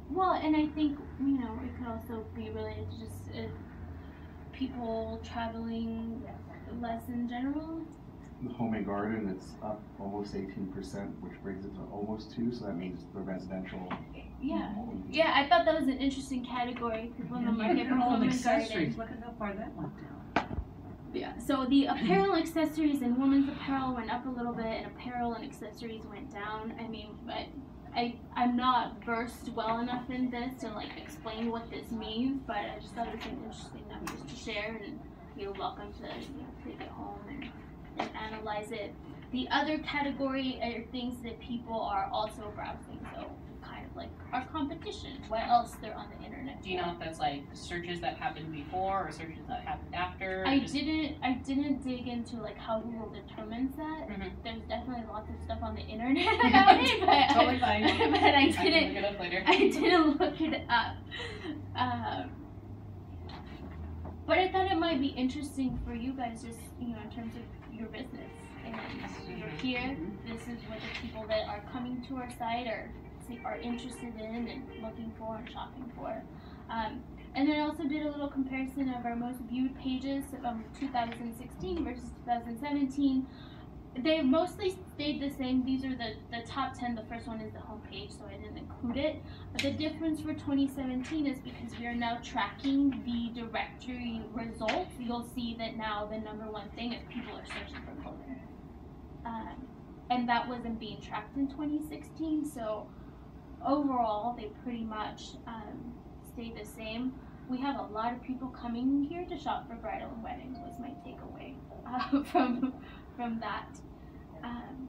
well, and I think, you know, it could also be related to just uh, people traveling less in general. The home and garden, it's up almost eighteen percent, which brings it to almost two, so that means the residential. Yeah, yeah, I thought that was an interesting category, people in the market for home and garden. Look at how far that went down. Yeah, so the apparel and accessories and women's apparel went up a little bit, and apparel and accessories went down. I mean, I, I, I'm not versed well enough in this to like explain what this means, but I just thought it was an interesting numbers to share, and you're welcome to, you know, take it home and, and analyze it. The other category are things that people are also browsing, so kind of like our competition, what else they're on the internet. Do you know if that's like searches that happened before or searches that happened after? I Just- didn't. I didn't dig into like how Google determines that. Mhm. There's definitely lots of stuff on the internet about it, but Totally fine. but I I can didn't. look it up later. I didn't look it up. Um, but I thought it might be interesting for you guys, just you know, in terms of your business. And you're here. This is what the people that are coming to our site are are interested in and looking for and shopping for. Um, and then I also did a little comparison of our most viewed pages from two thousand sixteen versus two thousand seventeen. They mostly stayed the same. These are the, the top ten. The first one is the homepage, so I didn't include it. But the difference for twenty seventeen is because we are now tracking the directory results. You'll see that now the number one thing is people are searching for clothing. Um, and that wasn't being tracked in twenty sixteen, so overall they pretty much um, stayed the same. We have a lot of people coming here to shop for bridal and weddings, was my takeaway uh, from from that. Um,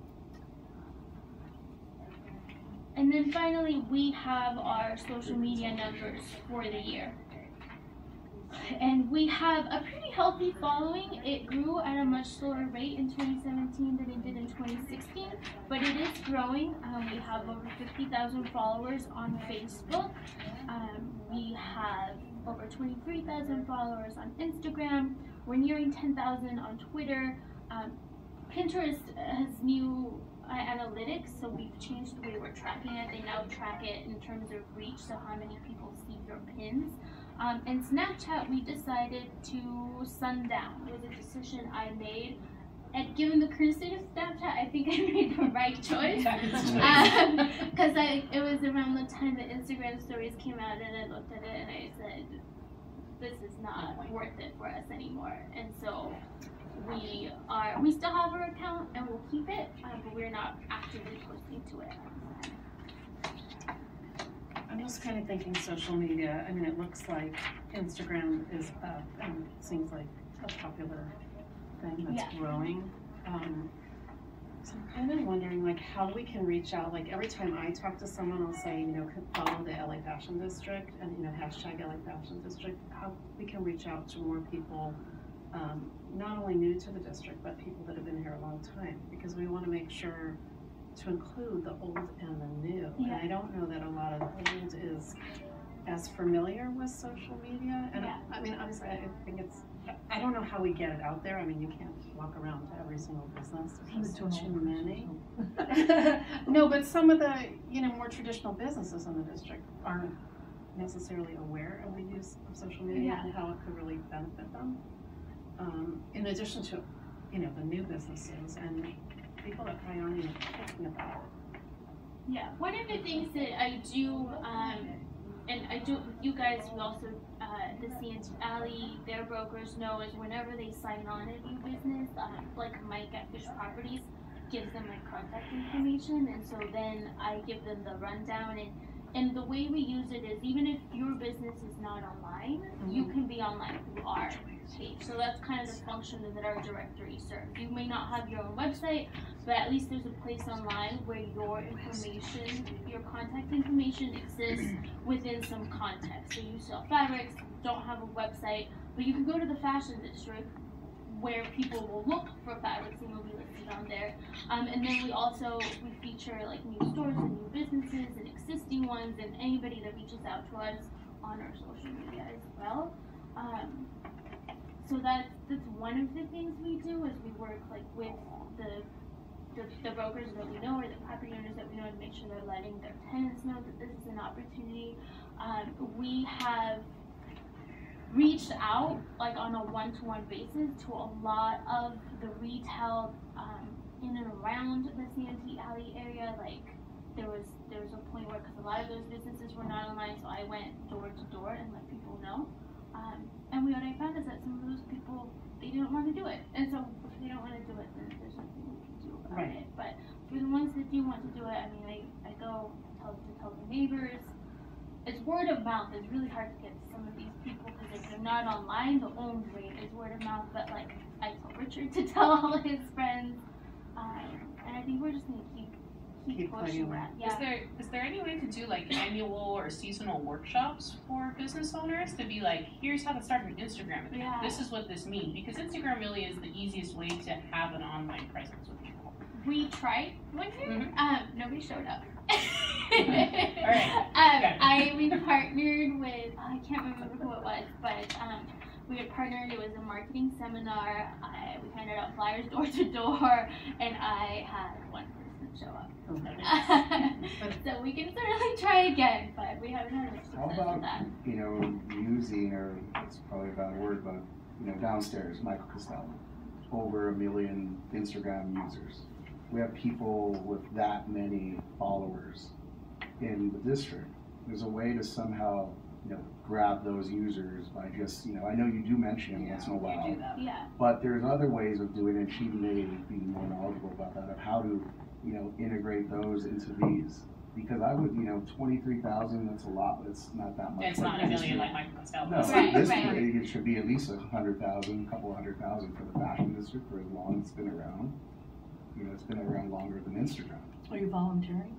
and then finally, we have our social media numbers for the year. And we have a pretty healthy following. It grew at a much slower rate in twenty seventeen than it did in twenty sixteen, but it is growing. Um, we have over fifty thousand followers on Facebook. Um, we have over twenty-three thousand followers on Instagram. We're nearing ten thousand on Twitter. Um, Pinterest has new uh, analytics, so we've changed the way we're tracking it. They now track it in terms of reach, so how many people see your pins. Um, and Snapchat, we decided to sundown. It was a decision I made. And given the current state of Snapchat, I think I made the right choice. Because um, I it was around the time that Instagram stories came out, and I looked at it and I said, this is not worth it for us anymore. And so we are, we still have our account and we'll keep it, uh, but we're not actively posting to it. I'm just kind of thinking social media. I mean, it looks like Instagram is up and it seems like a popular thing that's Yeah. growing. Um, so I'm kind of wondering, like, how we can reach out. Like, every time I talk to someone, I'll say, you know, follow the L A Fashion District and, you know, hashtag L A Fashion District. How we can reach out to more people, um, not only new to the district, but people that have been here a long time, because we want to make sure to include the old and the new. Yeah. And I don't know that a lot of the old is as familiar with social media. And Yeah. I mean, honestly, I think it's, I don't know how we get it out there. I mean, you can't walk around to every single business. There's just too many. No, but some of the, you know, more traditional businesses in the district aren't necessarily aware of the use of social media Yeah. and how it could really benefit them. Um, in addition to, you know, the new businesses and people that probably aren't even thinking about it. Yeah, one of the things that I do, um, and I do with you guys, we also, uh, the C N T Alley, their brokers know is whenever they sign on a new business, uh, like Mike at Fish Properties gives them my contact information, and so then I give them the rundown, and, and the way we use it is even if your business is not online, mm-hmm. you can be online through our page. So that's kind of the function that our directory serves. You may not have your own website, but at least there's a place online where your information, your contact information exists within some context. So you sell fabrics, don't have a website, but you can go to the fashion district where people will look for fabrics and will be listed on there. Um, and then we also, we feature like new stores and new businesses and existing ones and anybody that reaches out to us on our social media as well. Um, So that's, that's one of the things we do is we work like with the the, the brokers that we know or the property owners that we know to make sure they're letting their tenants know that this is an opportunity. Um, we have reached out like on a one-to-one basis to a lot of the retail um, in and around the Santee Alley area. Like there was there was a point where, because a lot of those businesses were not online, so I went door to door and let people know. Um, and we, what I found is that some of those people, they didn't want to do it, and so if they don't want to do it, then there's nothing we can do about Right. it. But for the ones that do want to do it, I mean, I, I go tell to tell the neighbors. It's word of mouth. It's really hard to get to some of these people because if they're not online, the only way is word of mouth. But like I told Richard to tell all his friends, um, and I think we're just gonna keep keep, Keep pushing playing that. Is Yeah. there is there any way to do like annual or seasonal workshops for business owners to be like, here's how to start an Instagram account. Yeah. This is what this means, because Instagram really is the easiest way to have an online presence with people. We tried one year. Mhm. Um, nobody showed up. Alright. Um, Got it. I we partnered with I can't remember who it was, but um, we had partnered. It was a marketing seminar. I, we handed out flyers door to door, and I had one person show up. So we can certainly try again, but we haven't had much How success about, with that. you know, using, or it's probably a bad word, but, you know, downstairs, Michael Costello, over a million Instagram users. We have people with that many followers in the district. There's a way to somehow, you know, grab those users by just, you know, I know you do mention them once in a while. You do that. Yeah. But there's other ways of doing it, and she may be more knowledgeable about that, of how to, you know, integrate those into these. Because I would, you know, twenty-three thousand, that's a lot, but it's not that much. It's like not a this million year. like Michael Costello. No, Right, this right. rate, it should be at least a hundred thousand, a couple hundred thousand for the fashion district for as long as it's been around. You know, it's been around longer than Instagram. Are you volunteering?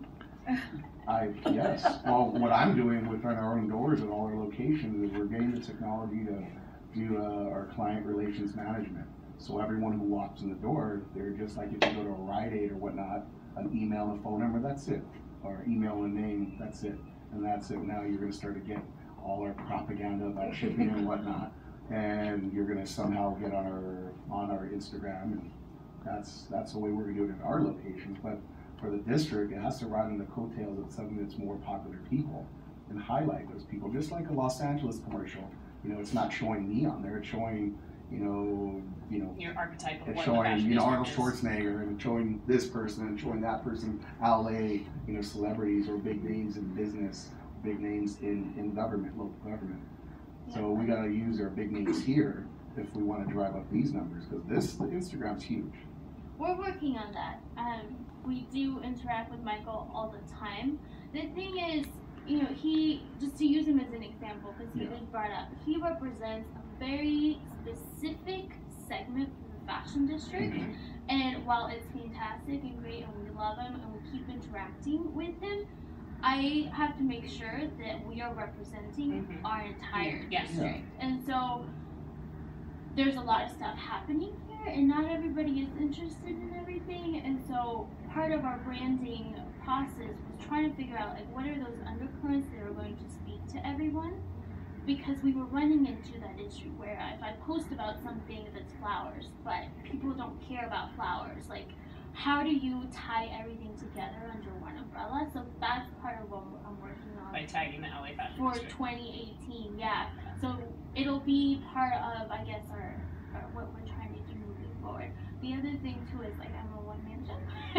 I, yes, well, what I'm doing within our own doors and all our locations is we're getting the technology to do uh, our client relations management. So everyone who walks in the door, they're just like, if you go to a Rite Aid or whatnot, an email and a phone number, that's it. Or email and a name, that's it. And that's it. Now you're gonna start to get all our propaganda about shipping and whatnot. And you're gonna somehow get on our, on our Instagram, and that's, that's the way we're gonna do it in our locations. But for the district, it has to ride on the coattails of something that's more popular people and highlight those people, just like a Los Angeles commercial. You know, it's not showing me on there, it's showing, you know, you know, Your archetype of it's what showing, the fashion you know, Arnold district is. Schwarzenegger, and it's showing this person, and showing that person, L A, you know, celebrities or big names in business, big names in, in government, local government. So we gotta use our big names here if we wanna drive up these numbers, because this, the Instagram's huge. We're working on that. Um, we do interact with Michael all the time. The thing is, you know, he, just to use him as an example, because he Yeah. was brought up, he represents a very specific segment for the fashion district. Mm-hmm. And while it's fantastic and great and we love him and we keep interacting with him, I have to make sure that we are representing Mhm. our entire Yes. district. And so there's a lot of stuff happening here, and not everybody is interested in everything. And so part of our branding process was trying to figure out, like, what are those undercurrents that are going to speak to everyone? Because we were running into that issue where if I post about something that's flowers, but people don't care about flowers, like, how do you tie everything together under one umbrella? So that's part of what I'm working on By tagging the L A fashion for district. twenty eighteen, yeah. So it'll be part of, I guess, our, our what we're trying to do moving forward. The other thing too is, like, I'm a one man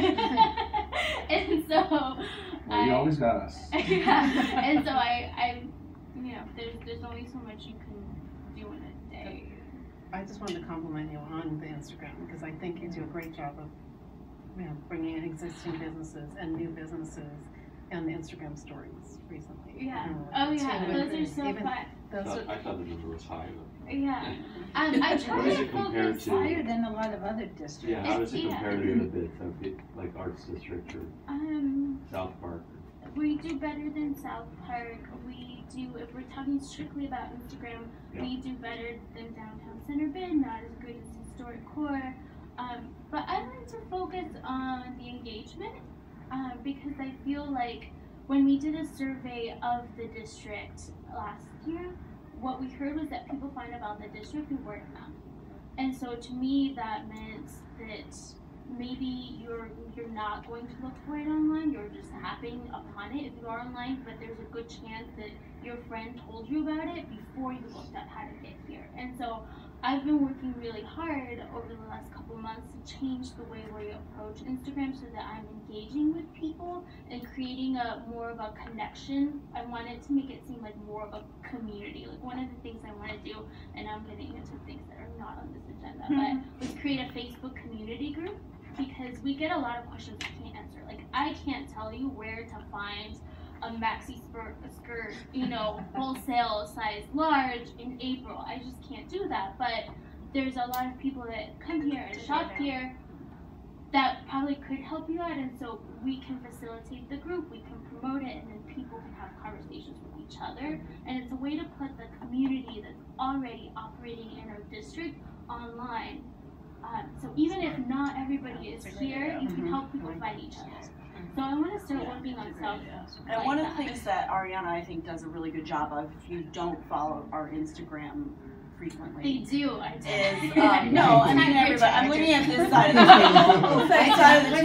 show, and so Well, you I- always got us. yeah, and so I, I, you know, there's there's only so much you can do in a day. I just wanted to compliment you on the Instagram, because I think you do a great job of, you know, bringing in existing businesses and new businesses and the Instagram stories recently. Yeah. Uh, Oh yeah, too. those are so Even- fun. I Those thought, are, I thought the number was high, but. Yeah. Um, I try What is to it compared focus. to? Higher than a lot of other districts. Yeah, how does it Yeah. compare to the other bits, like, it- like Arts District or Um, South Park? we do better than South Park. We do, if we're talking strictly about Instagram, we do better than Downtown Center Bend, not as good as Historic Core. Um, but I like to focus on the engagement, um, because I feel like when we did a survey of the district last year, what we heard was that people find about the district through word of mouth. And so to me, that meant that maybe you're you're not going to look for it online, you're just happening upon it if you are online, but there's a good chance that your friend told you about it before you looked up how to get here. And so I've been working really hard over the last couple months to change the way we approach Instagram so that I'm engaging with people and creating a more of a connection. I wanted to make it seem like more of a community. Like one of the things I want to do, and I'm getting into things that are not on this agenda, but was create a Facebook community group, because we get a lot of questions I can't answer. Like I can't tell you where to find a maxi skirt, skirt, you know, wholesale size large in April. I just can't do that. But there's a lot of people that come here and shop here that probably could help you out, and so we can facilitate the group, we can promote it, and then people can have conversations with each other. And it's a way to put the community that's already operating in our district online. Um, so even if not everybody is here, you can help people find each other. So I want to start working on stuff. And one of the things that Ariana, I think, does a really good job of, if you don't follow our Instagram frequently, They do, I do. is, um, no, I mean everybody, I'm looking at this side of the table. This side of the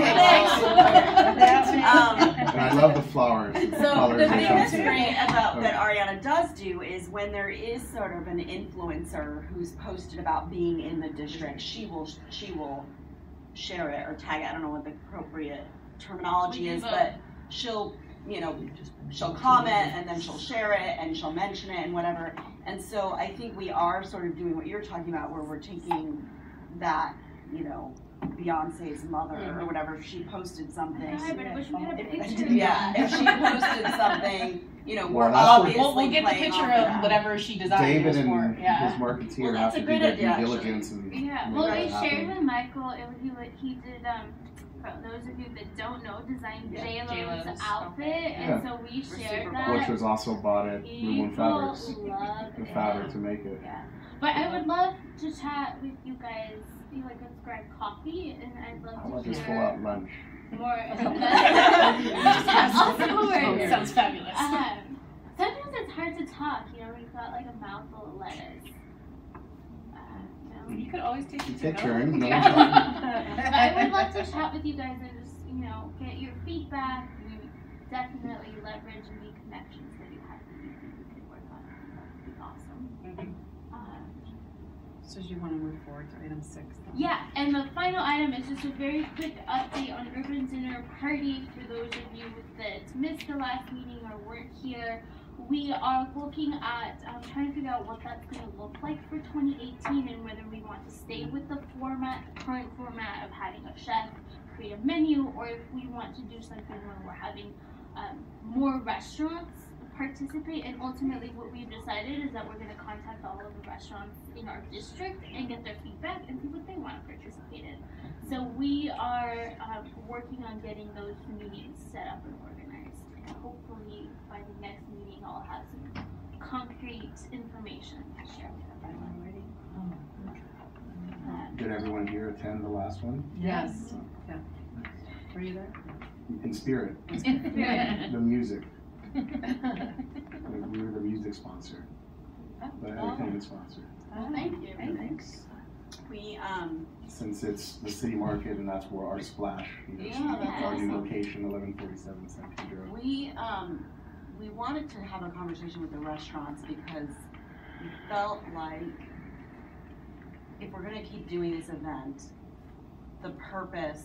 table. Um, And I love the flowers. The So colors the and thing that's stuff. great about that Ariana does do is when there is sort of an influencer who's posted about being in the district, she will she will share it or tag it. I don't know what the appropriate terminology is, but she'll you know she'll comment and then she'll share it and she'll mention it and whatever. And so I think we are sort of doing what you're talking about, where we're taking that, you know, Beyonce's mother or whatever, if she posted something. I but I wish we had a If- picture. Yeah, if she posted something, you know, Well, we're that's what- obviously We'll, we'll get the playing picture off of that. whatever she designed David this for. and Yeah. his marketeer Well, have that's to a do great their idea, due actually. diligence and Yeah, make well, that I happen. shared with Michael, it, he, would- he did, um, for those of you that don't know, designed Yeah, J-Lo's J-Lo's outfit, outfit, and so we Super shared cool. that. Which was also bought at Blue Moon People Fabrics, loved the it. fabric to make it. Yeah, but I would love to chat with you guys, you like, let's grab coffee, and I'd love How to about just pull hear out lunch? more. Sounds, sounds fabulous. Um, sometimes it's hard to talk, you know, we've got like a mouthful of lettuce. Uh, you know. You could always take You it take to turns, no Yeah. one's But I would love to chat with you guys and just, you know, get your feedback and definitely leverage any connections that you have that you think we could work on. That would be awesome. Um, So do you want to move forward to item six? then? Yeah, and the final item is just a very quick update on Urban Dinner Party for those of you that missed the last meeting or weren't here. We are looking at um, trying to figure out what that's going to look like for twenty eighteen and whether we want to stay with the format, current format of having a chef create a menu, or if we want to do something where we're having um, more restaurants participate. And ultimately what we've decided is that we're going to contact all of the restaurants in our district and get their feedback and see what they want to participate in. So we are um, working on getting those meetings set up and organized, and hopefully by the next meeting I'll have some concrete information to share with everyone. Uh, Did everyone here attend the last one? Yes. Yeah. Were you there? In spirit, the music. Like, we were the music sponsor, the entertainment sponsor. Thank you. Thanks. We, um, Since it's the city market and that's where our splash, you know, Yeah, that's that's our new awesome. location, eleven forty-seven Saint Pedro. we, um, we wanted to have a conversation with the restaurants because we felt like if we're gonna keep doing this event, the purpose,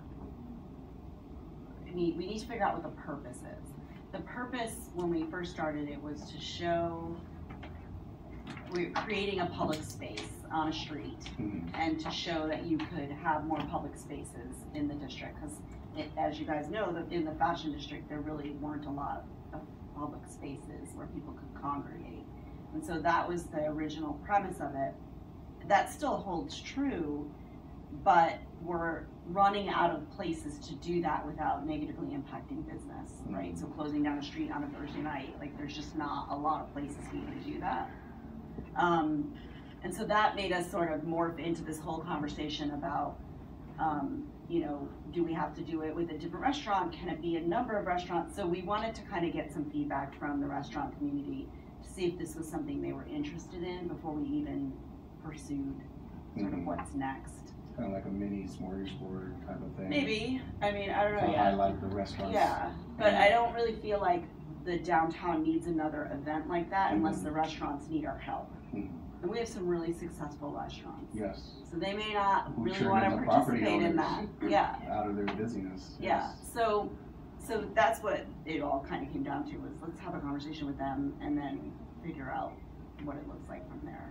we need, we need to figure out what the purpose is. The purpose, when we first started it, was to show we're creating a public space on a street Mhm. and to show that you could have more public spaces in the district. Because as you guys know, the- in the fashion district, there really weren't a lot of public spaces where people could congregate. And so that was the original premise of it. That still holds true, but we're running out of places to do that without negatively impacting business, right? So closing down a street on a Thursday night, like there's just not a lot of places for you to do that. Um, and so that made us sort of morph into this whole conversation about, um, you know, do we have to do it with a different restaurant? Can it be a number of restaurants? So we wanted to kind of get some feedback from the restaurant community to see if this was something they were interested in before we even pursued sort of Mhm. what's next. Kind of like a mini smorgasbord type of thing. Maybe, I mean, I don't To know, yeah. highlight the restaurants. Yeah, but I don't really feel like the downtown needs another event like that unless Mhm. the restaurants need our help. Mhm. And we have some really successful restaurants. Yes, So they may not Who really turned wanna in the property participate in that, owners. yeah, out of their busyness. yeah. yes. So, so that's what it all kind of came down to, was let's have a conversation with them and then figure out what it looks like from there.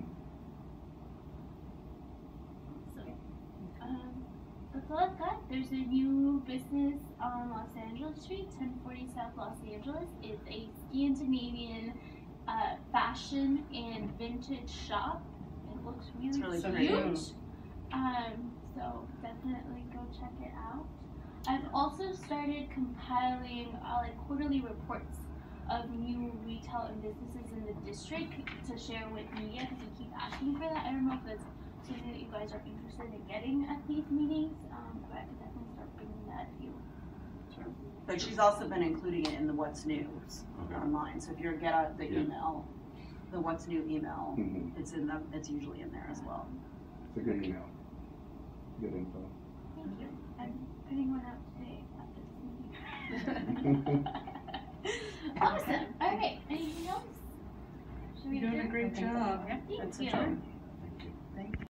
Um, that's all I've got. There's a new business on Los Angeles Street, ten forty South Los Angeles. It's a Scandinavian uh, fashion and vintage shop. It looks really, It's really So pretty. cute. Um, so definitely go check it out. I've also started compiling uh, like quarterly reports of new retail and businesses in the district to share with media because you keep asking for that. I don't know if that's something that you guys are interested in getting at these meetings, um, but I could definitely start bringing that to you. But she's also been including it in the What's New Okay. online, so if you get out the Yeah. email, the What's New email, Mhm. it's in the, it's usually in there as well. It's a good email. Good info. Thank you. I'm putting one out today after this meeting. Awesome. All right. Anything else? Should we You're doing a adjourn? great job. Yeah, Thank that's you. adjourned.